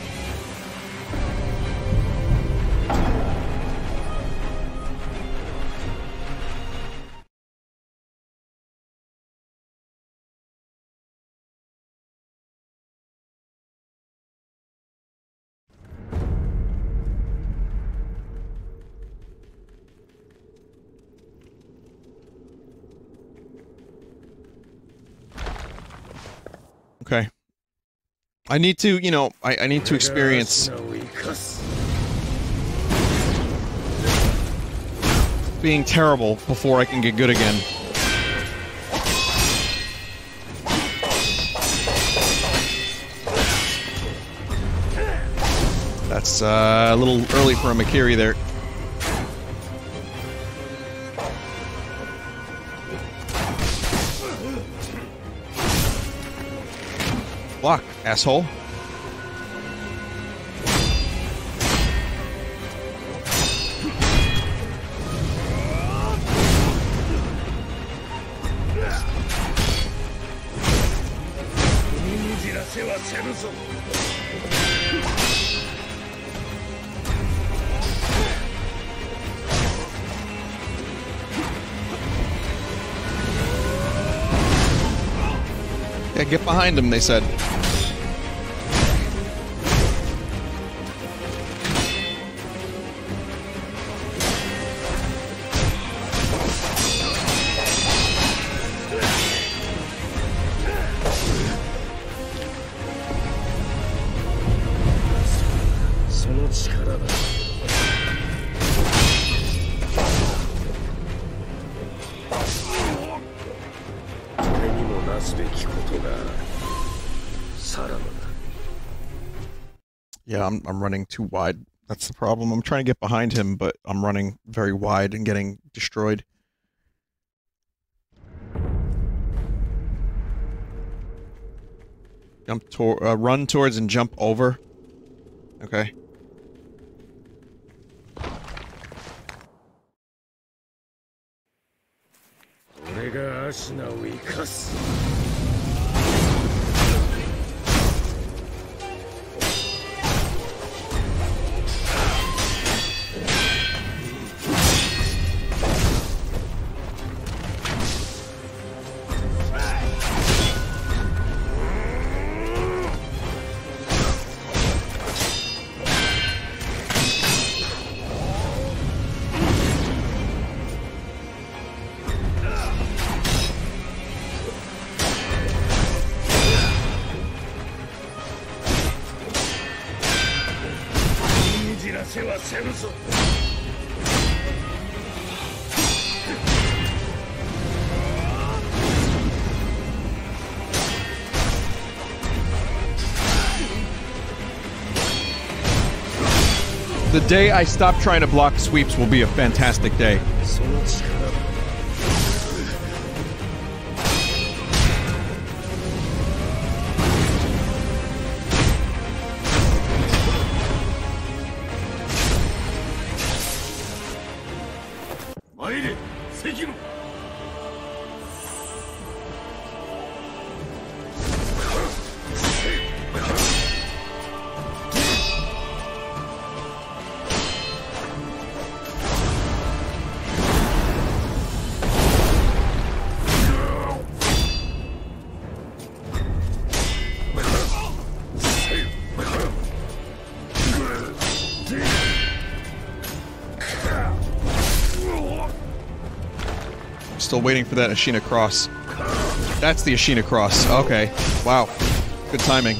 Okay. I need to, you know, I need to experience being terrible before I can get good again. That's a little early for a Mikiri there. Block, asshole. Yeah, get behind him, they said. Yeah, I'm running too wide. That's the problem. I'm trying to get behind him, but I'm running very wide and getting destroyed. Run towards and jump over. Okay. シナを生かす。せはせぬぞ。 The day I stop trying to block sweeps will be a fantastic day. その力。参れ、関野。 Still waiting for that Ashina cross. That's the Ashina cross. Okay. Wow. Good timing.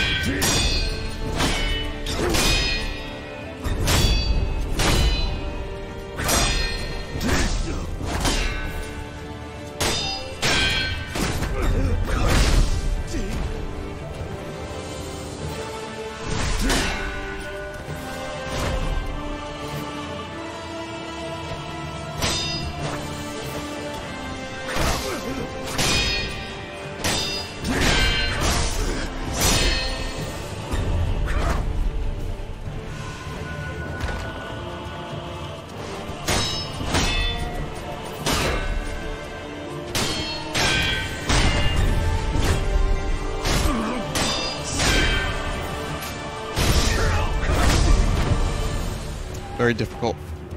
Very difficult.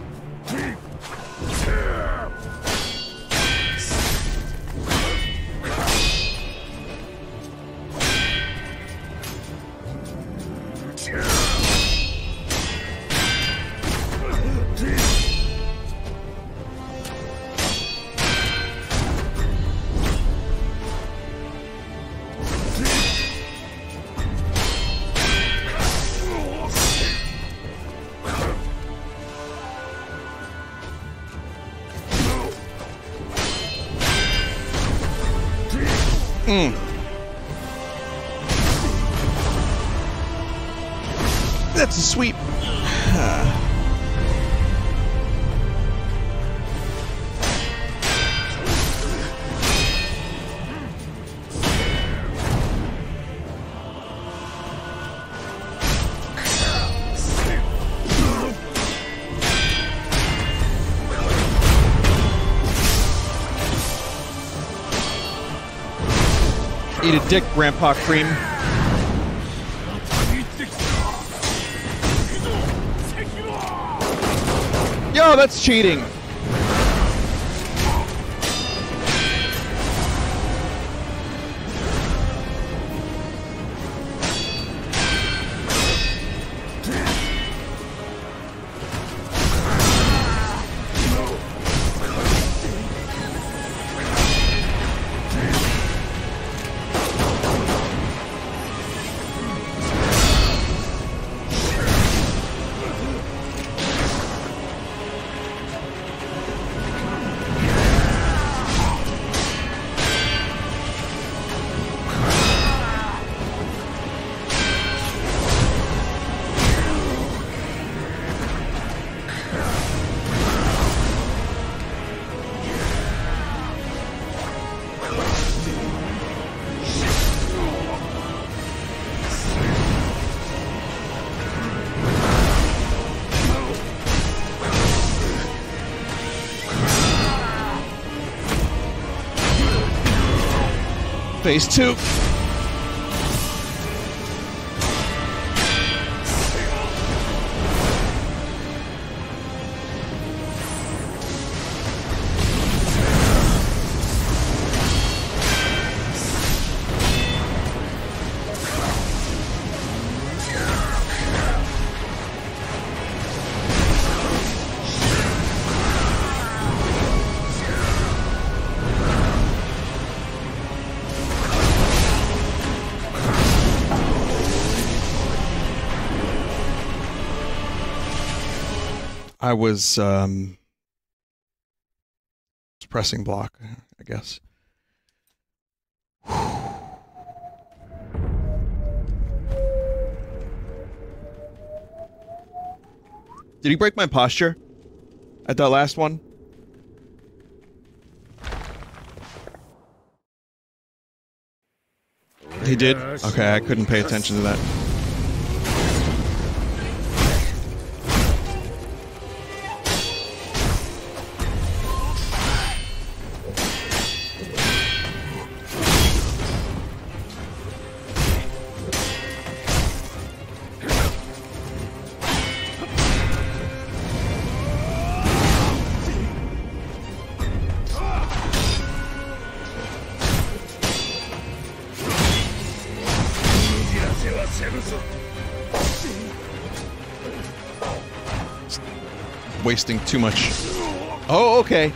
That's a sweep. Eat a dick, Grandpa Cream. Yo, that's cheating. Phase 2. I was pressing block, I guess. Did he break my posture at that last one? He did? Okay, I couldn't pay attention to that. Wasting too much. Oh, okay.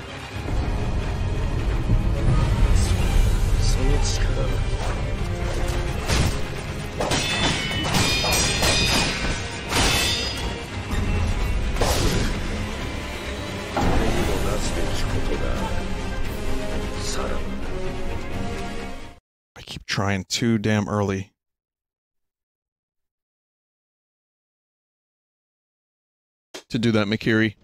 I keep trying too damn early. To do that, Mikiri.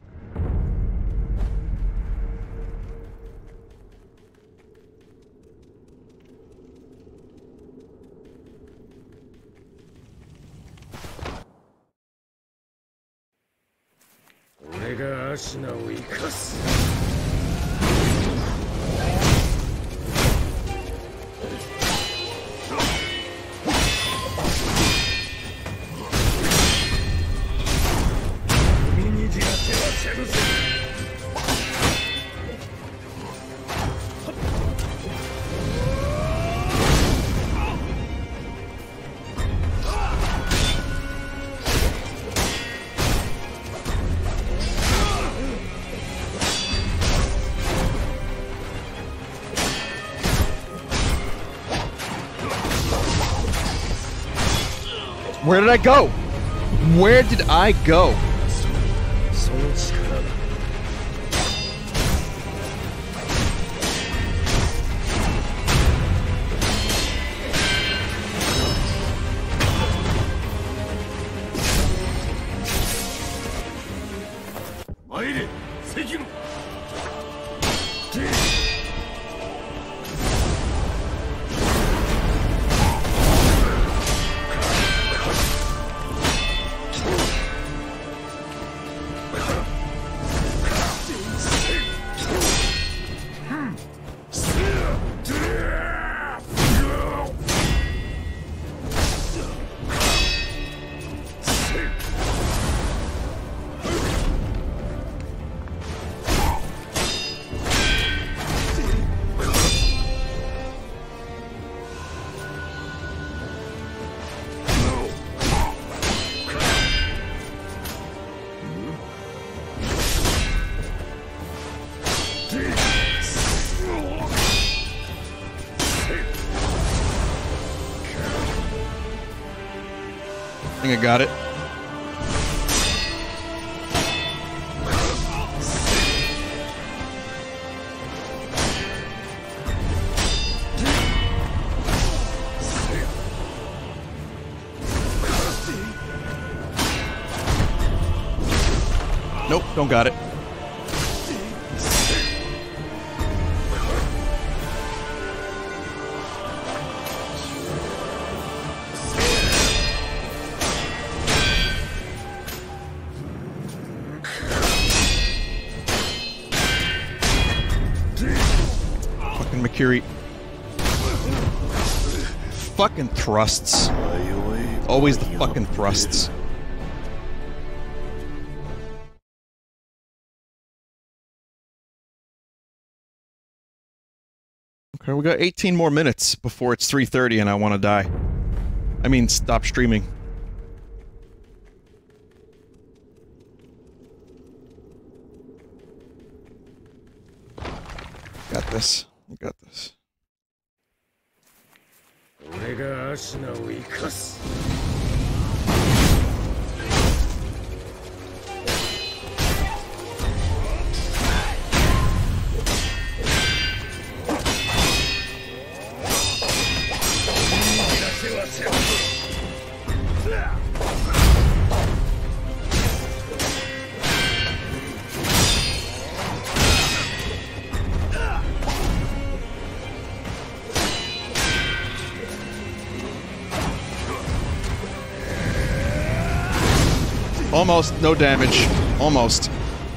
Where did I go? Where did I go? I think I got it. Nope, don't got it. Fucking Mikiri. fucking thrusts. Always the fucking thrusts. Okay, we got 18 more minutes before it's 3:30 and I want to die. I mean, stop streaming. Got this. You got this. Almost no damage. Almost.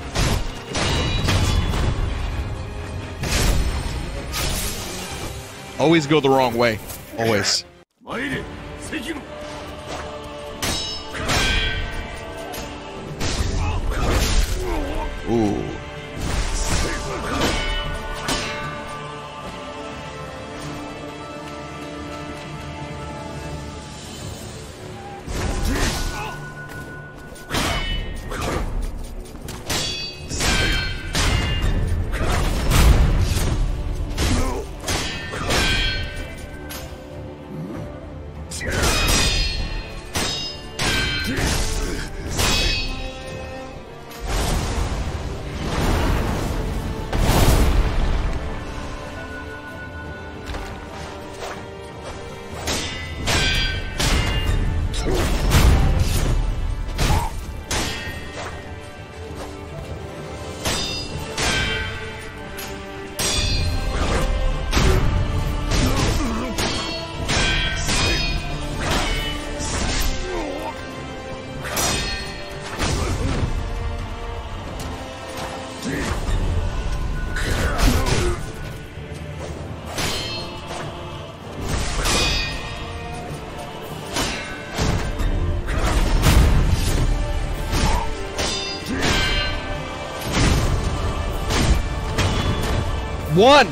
Always go the wrong way. Always. Ooh. One!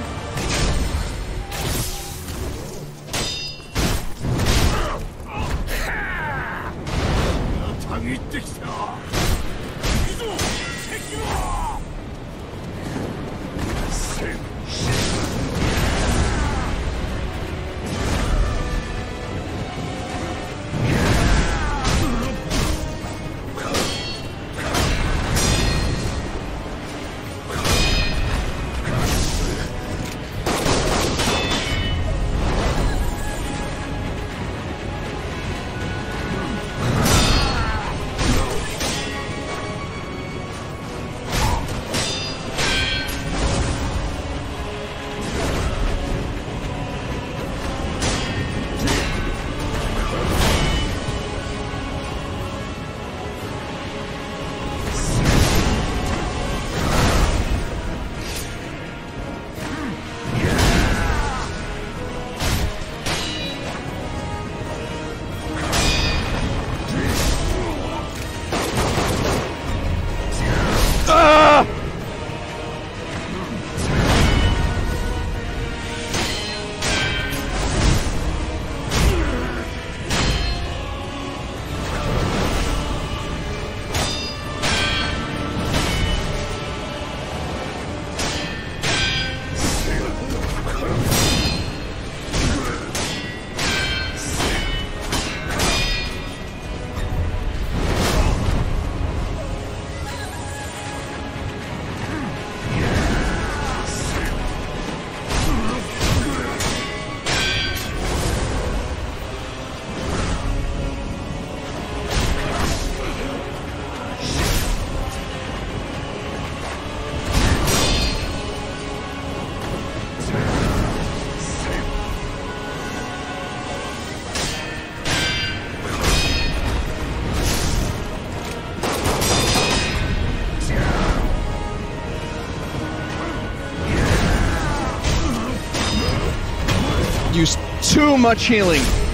Use too much healing.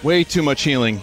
Way too much healing.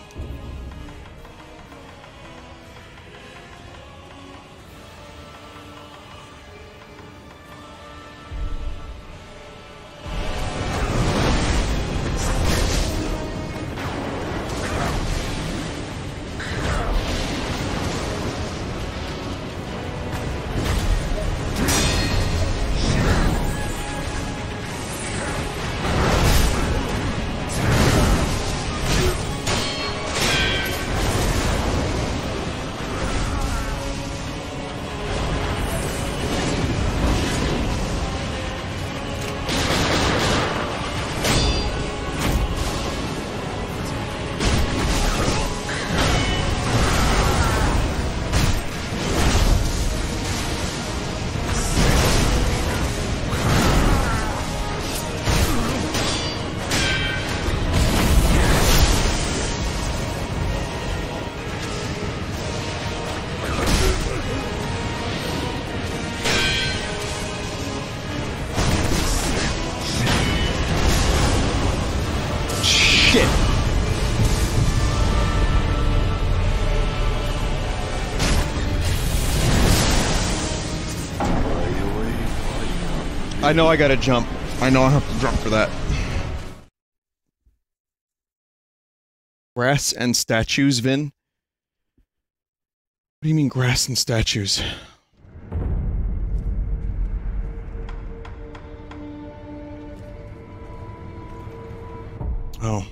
I know I gotta jump. I know I have to jump for that. Grass and statues, Vin? What do you mean grass and statues? Oh.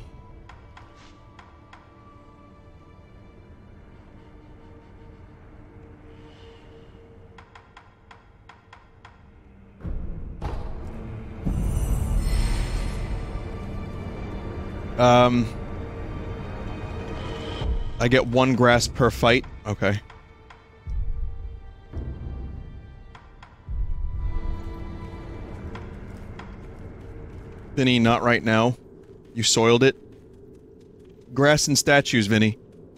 I get 1 grass per fight? Okay. Vinny, not right now. You soiled it. Grass and statues, Vinny.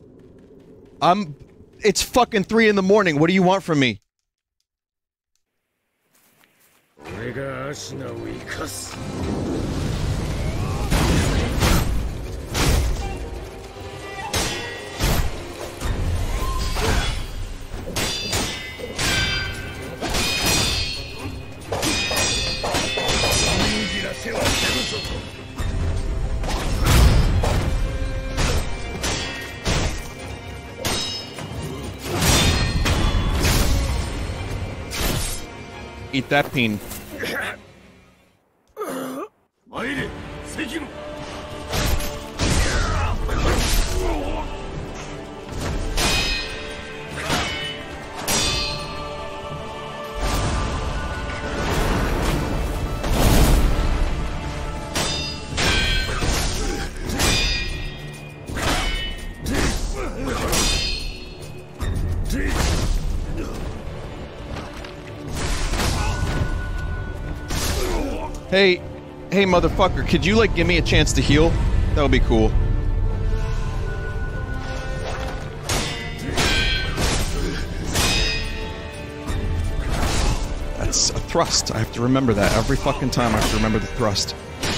It's fucking 3 in the morning. What do you want from me? Eat that peen. Hey, motherfucker, could you, like, give me a chance to heal? That would be cool. That's a thrust. I have to remember that. Every fucking time I have to remember the thrust.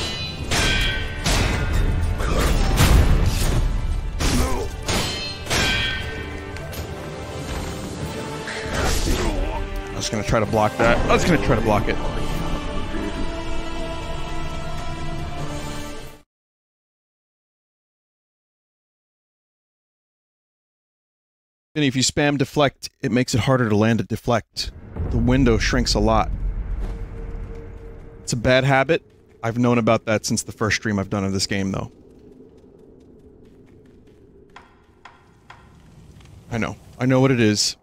I was gonna try to block that. I was gonna try to block it. And if you spam deflect, it makes it harder to land a deflect. The window shrinks a lot. It's a bad habit. I've known about that since the first stream I've done of this game, though. I know. I know what it is.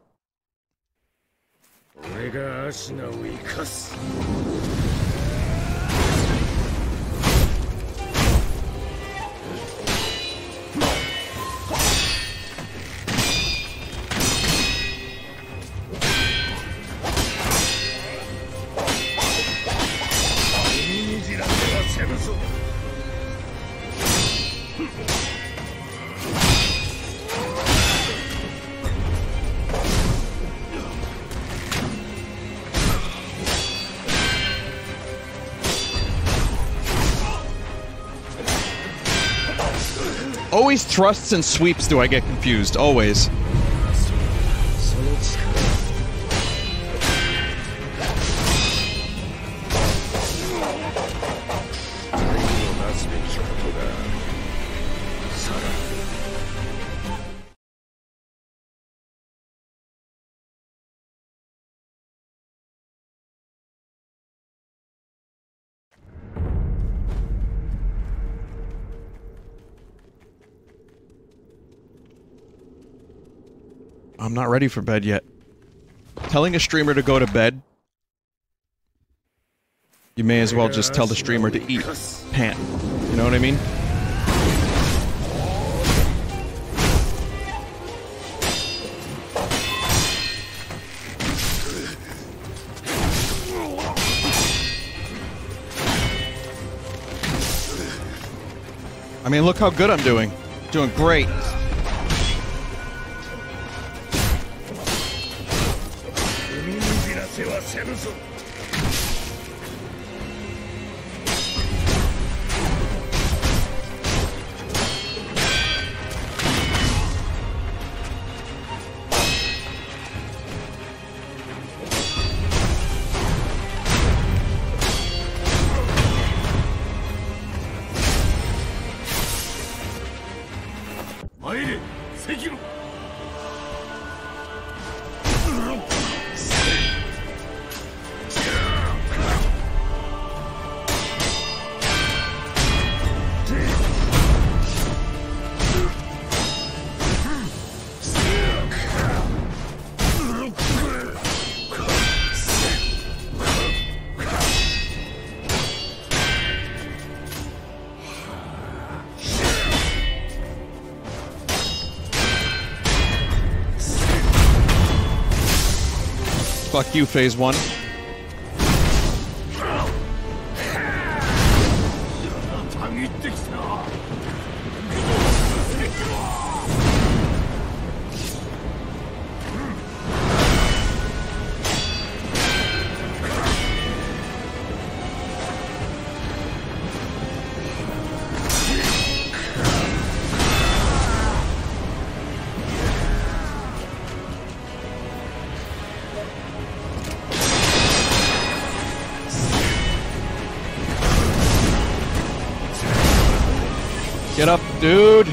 Always thrusts and sweeps do I get confused. Always. I'm not ready for bed yet. Telling a streamer to go to bed, you may as well just tell the streamer to eat. Pant. You know what I mean? I mean, look how good I'm doing. Doing great. Fuck you, Phase 1. Get up, dude!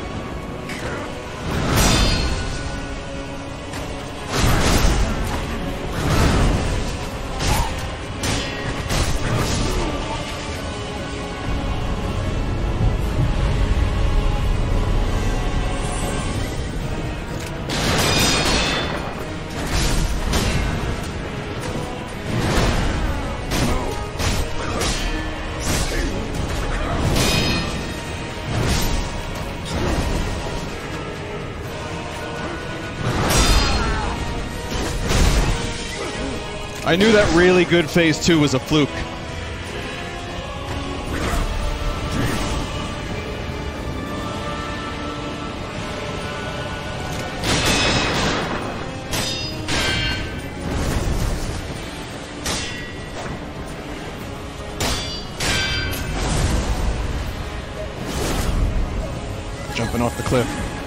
I knew that really good Phase 2 was a fluke. Jumping off the cliff.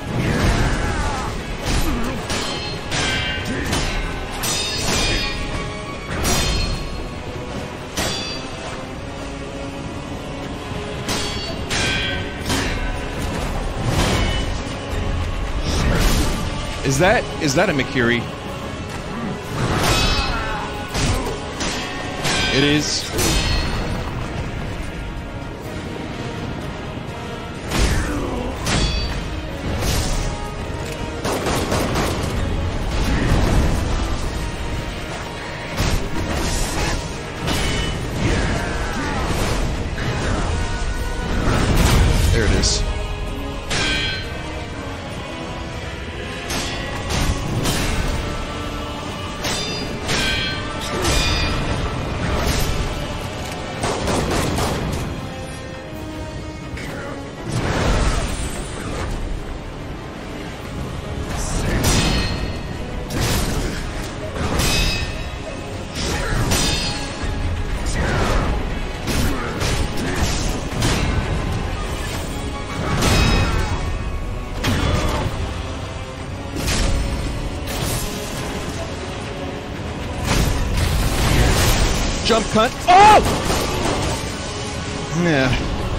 Is that a Mikiri? It is. There it is. jump cut. Oh! Yeah.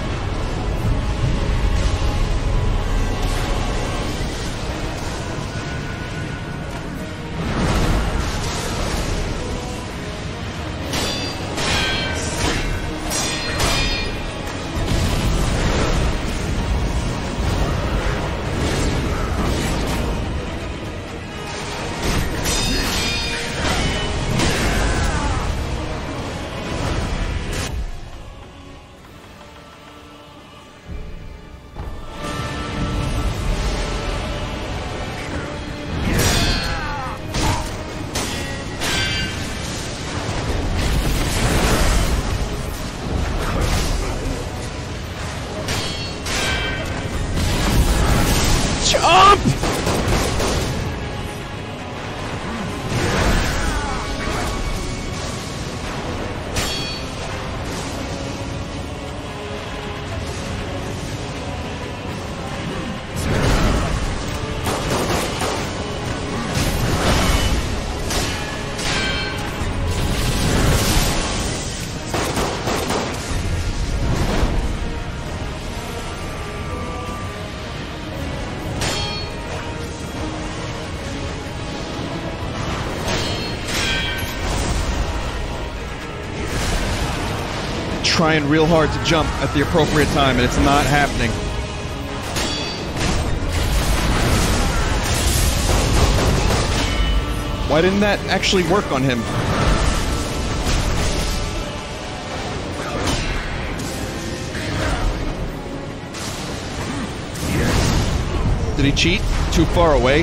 Jump! Trying real hard to jump at the appropriate time, and it's not happening. Why didn't that actually work on him? Did he cheat? Too far away?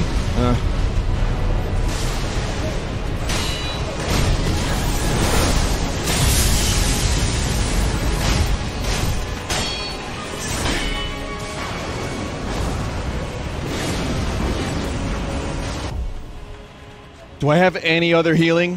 Do I have any other healing?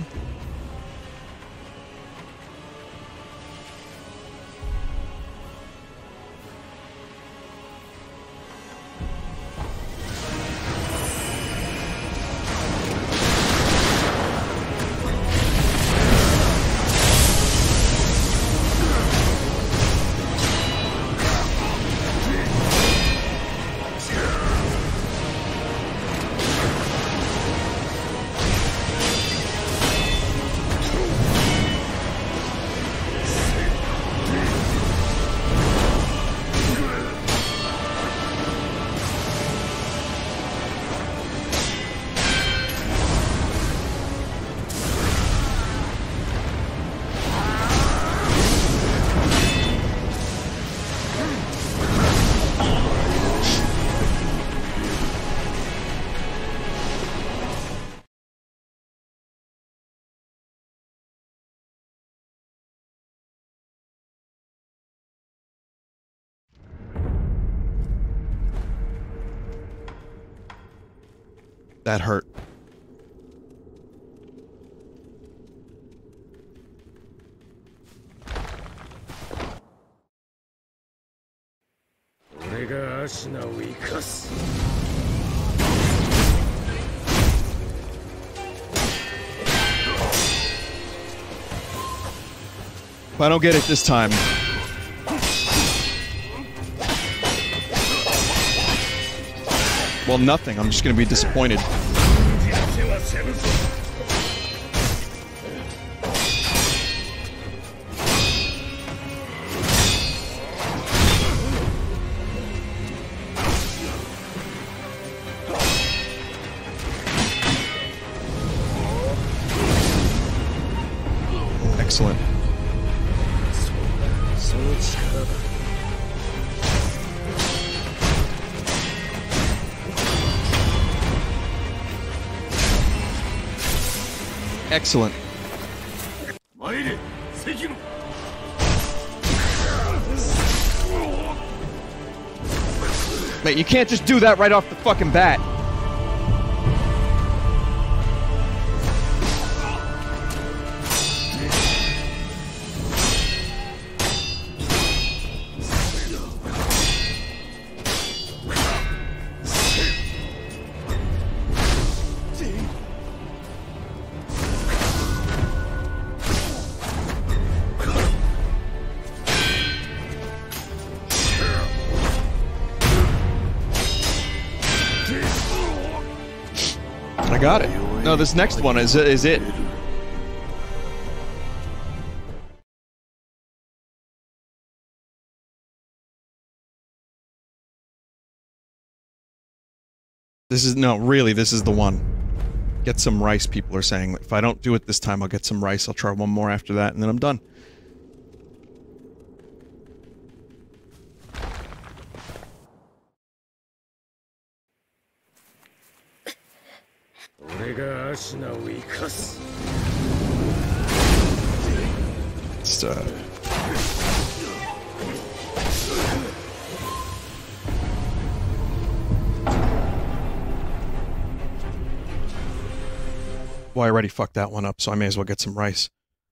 That hurt. If I don't get it this time. Well, nothing. I'm just gonna be disappointed. Excellent. Excellent. Mate, you can't just do that right off the fucking bat. I got it. No, this next one is it. This is, no, really, this is the one. Get some rice, people are saying. If I don't do it this time, I'll get some rice. I'll try one more after that, and then I'm done. Well, I already fucked that one up, so I may as well get some rice.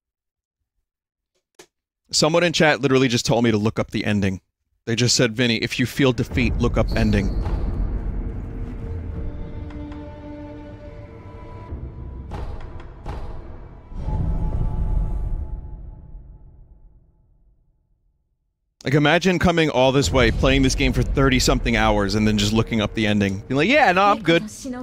Someone in chat literally just told me to look up the ending. They just said, Vinny, if you feel defeat, look up ending. Like, imagine coming all this way, playing this game for 30-something hours, and then just looking up the ending. Being like, yeah, no, I'm good.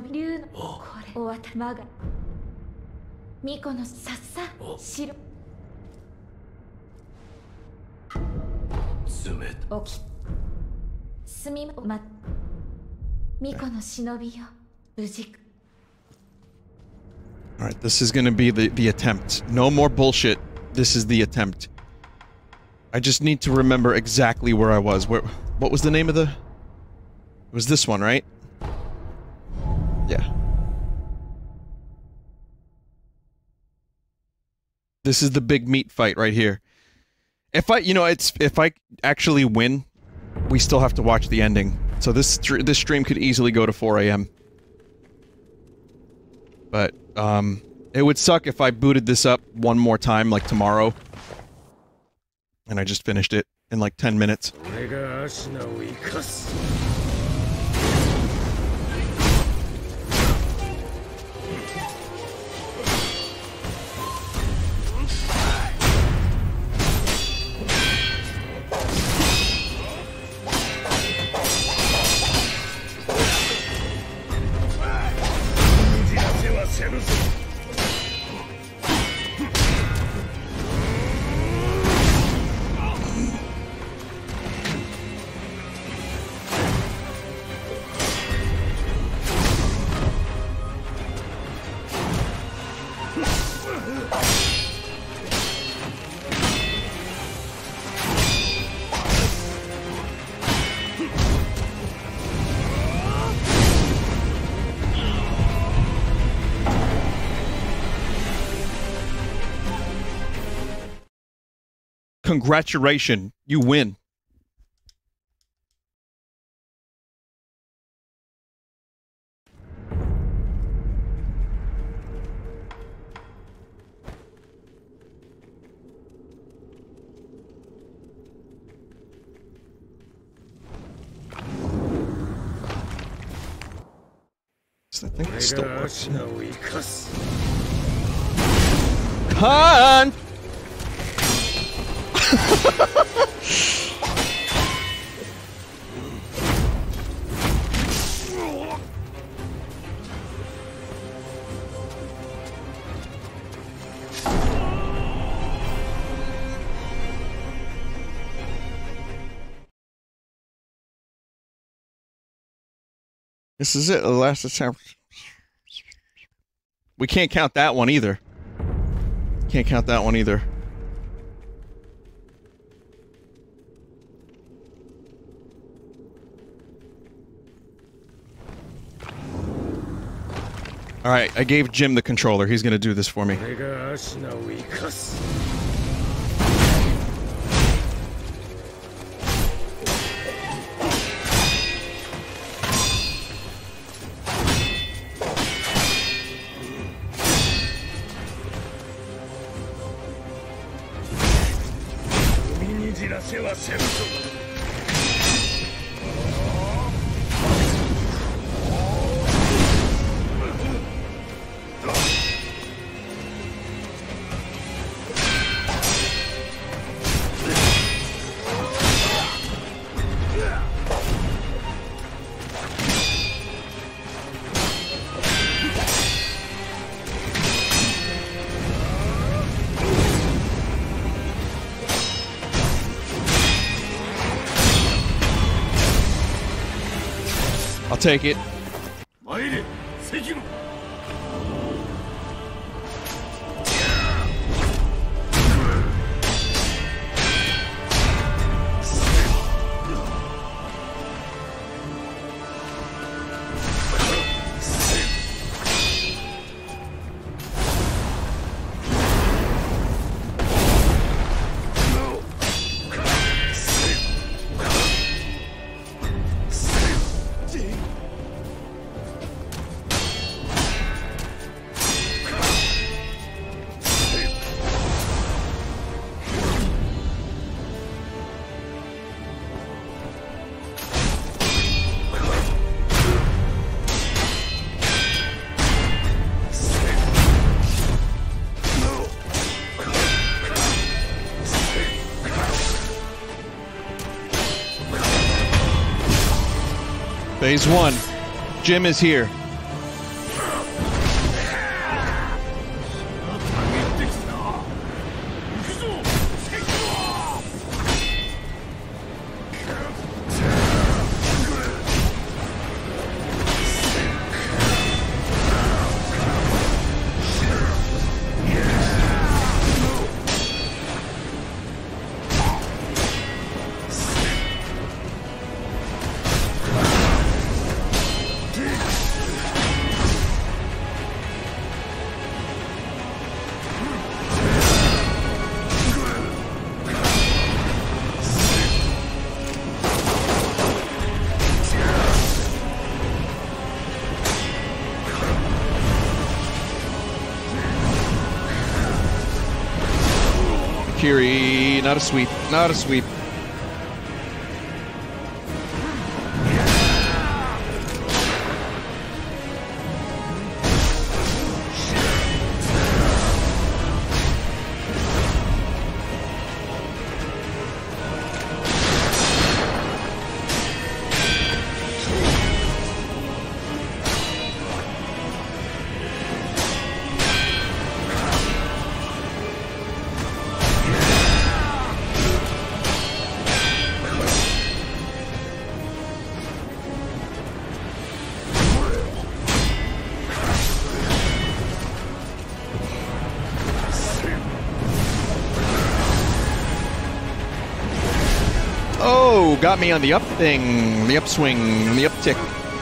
Alright, this is gonna be the attempt. No more bullshit. This is the attempt. I just need to remember exactly where I was. What was the name of the... It was this one, right? Yeah. This is the big meat fight right here. If I, you know, if I actually win, we still have to watch the ending. So this stream could easily go to 4 AM. But, it would suck if I booted this up one more time, like tomorrow. And I just finished it in like 10 minutes. Congratulations, you win. I think it still works. Con! This is it, the last attempt. We can't count that one either. Can't count that one either. Alright, I gave Jim the controller. He's gonna do this for me. I'll take it. 参れ関野 Phase 1. Jim is here. Kiri, not a sweep, not a sweep. Oh, got me on the up thing, the upswing, the uptick.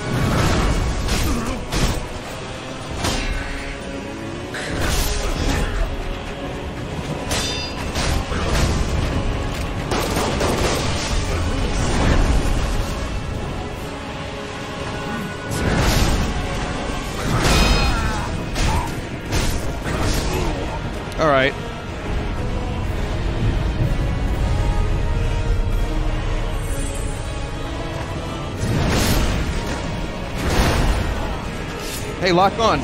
All right. Hey, lock on.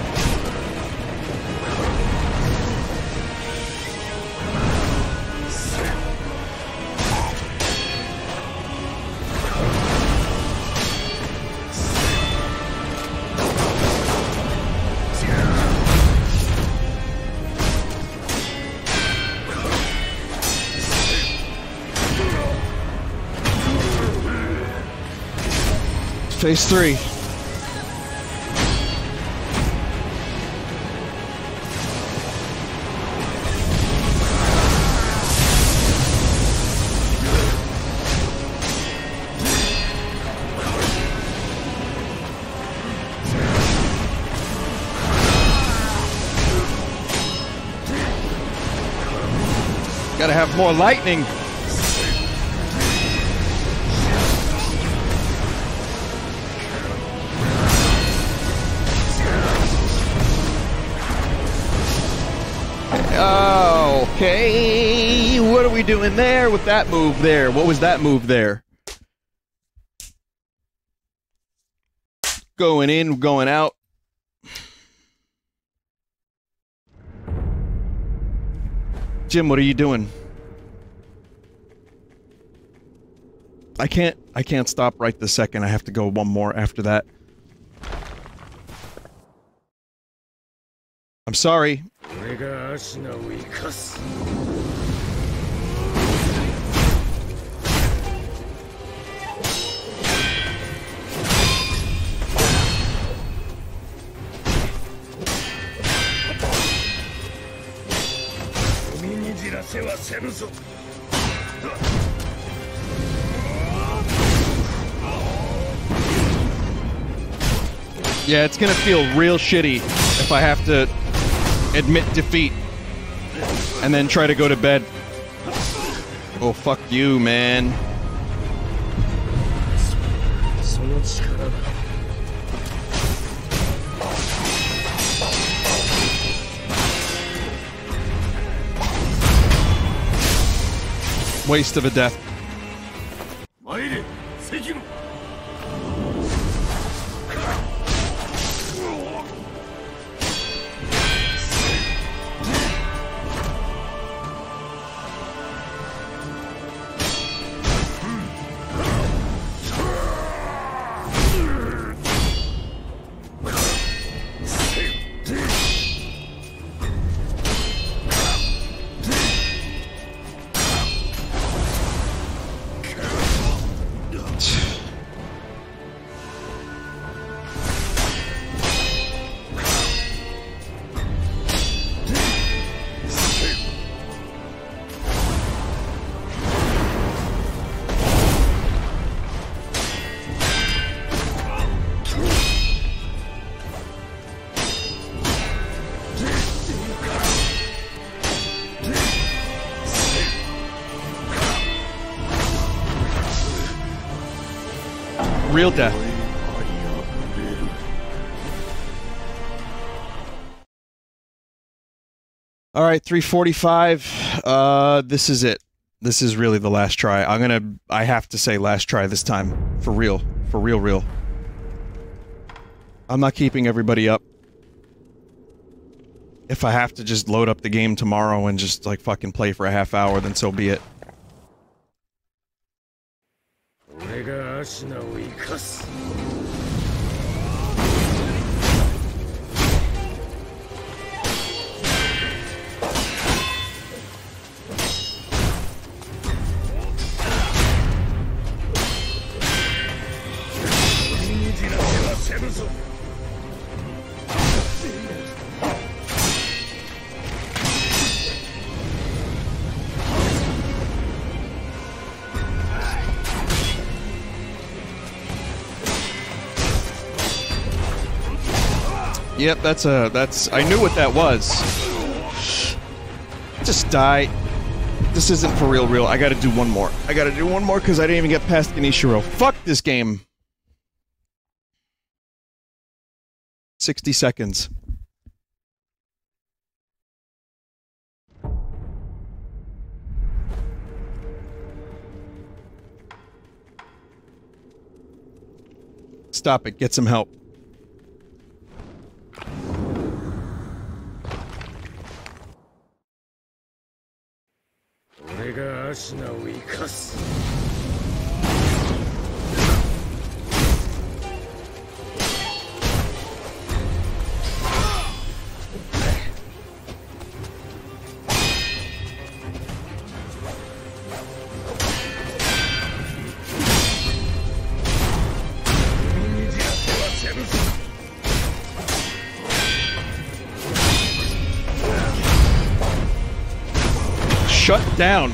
Phase 3. Gotta have more lightning. Okay, what are we doing there with that move there? What was that move there? Going in, going out. Jim, what are you doing? I can't stop right this second. I have to go one more after that. I'm sorry. Yeah, it's gonna feel real shitty if I have to admit defeat and then try to go to bed. Oh, fuck you, man. Waste of a death. Real death. All right, 345. This is it. This is really the last try. I have to say last try this time. For real. For real. I'm not keeping everybody up. If I have to just load up the game tomorrow and just, like, fucking play for a half hour, then so be it. Yep, that's I knew what that was. Just die. This isn't for real. I gotta do one more. I gotta do one more because I didn't even get past Ganishiro. Fuck this game. 60 seconds. Stop it. Get some help. Shut down.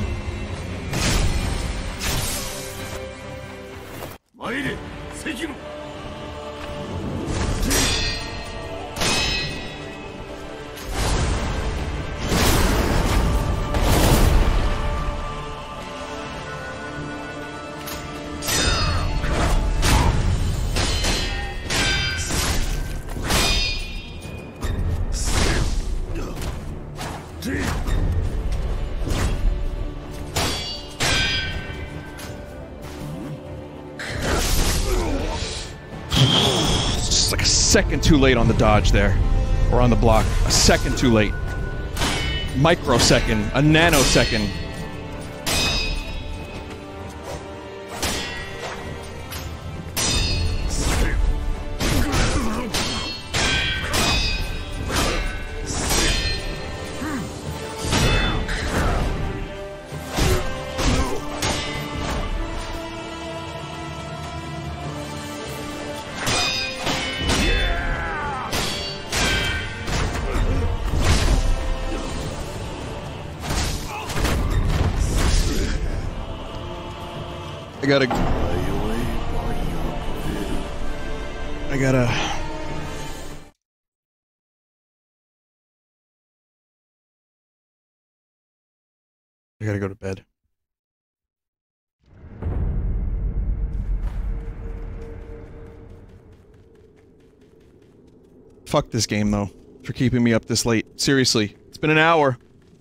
Just like a second too late on the dodge there. Or on the block. A second too late. Microsecond. A nanosecond. gotta... I gotta go to bed. Fuck this game, though, for keeping me up this late. Seriously, it's been an hour.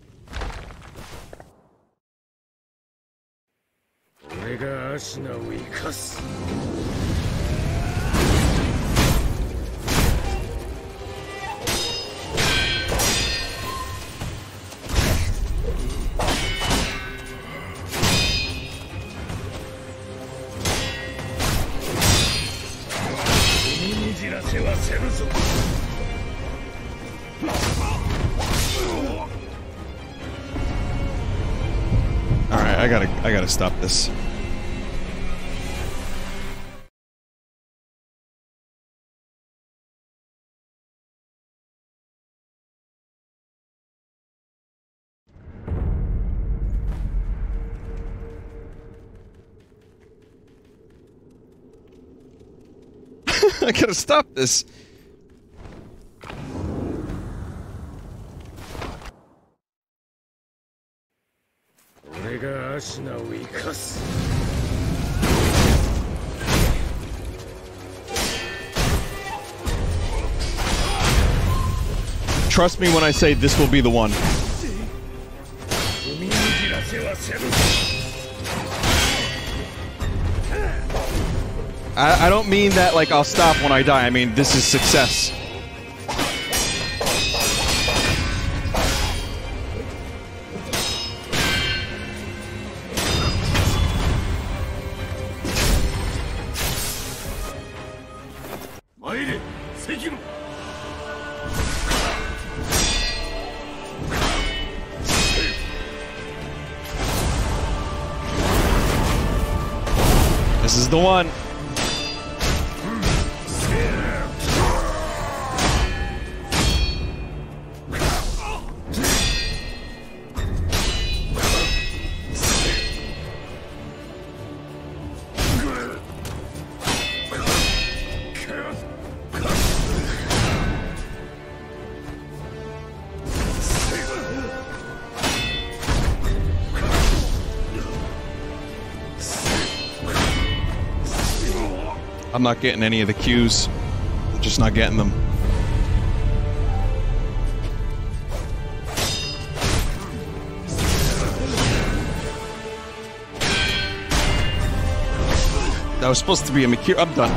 Alright, I gotta stop this. I gotta stop this. Trust me when I say this will be the one. I don't mean that like I'll stop when I die. I mean this is success. This is the one. I'm not getting any of the cues. I'm just not getting them. That was supposed to be a Mikiri. I'm done.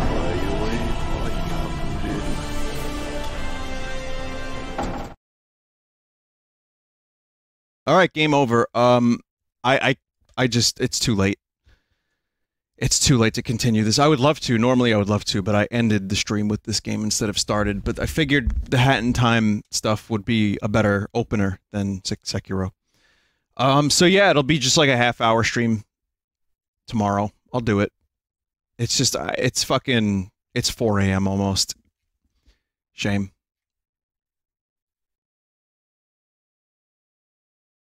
All right, game over. I just, it's too late. It's too late to continue this. I would love to. Normally I would love to, but I ended the stream with this game instead of started. But I figured the Hat in Time stuff would be a better opener than Sekiro. So yeah, it'll be just like a half-hour stream tomorrow. I'll do it. It's just, it's 4 a.m. almost. Shame.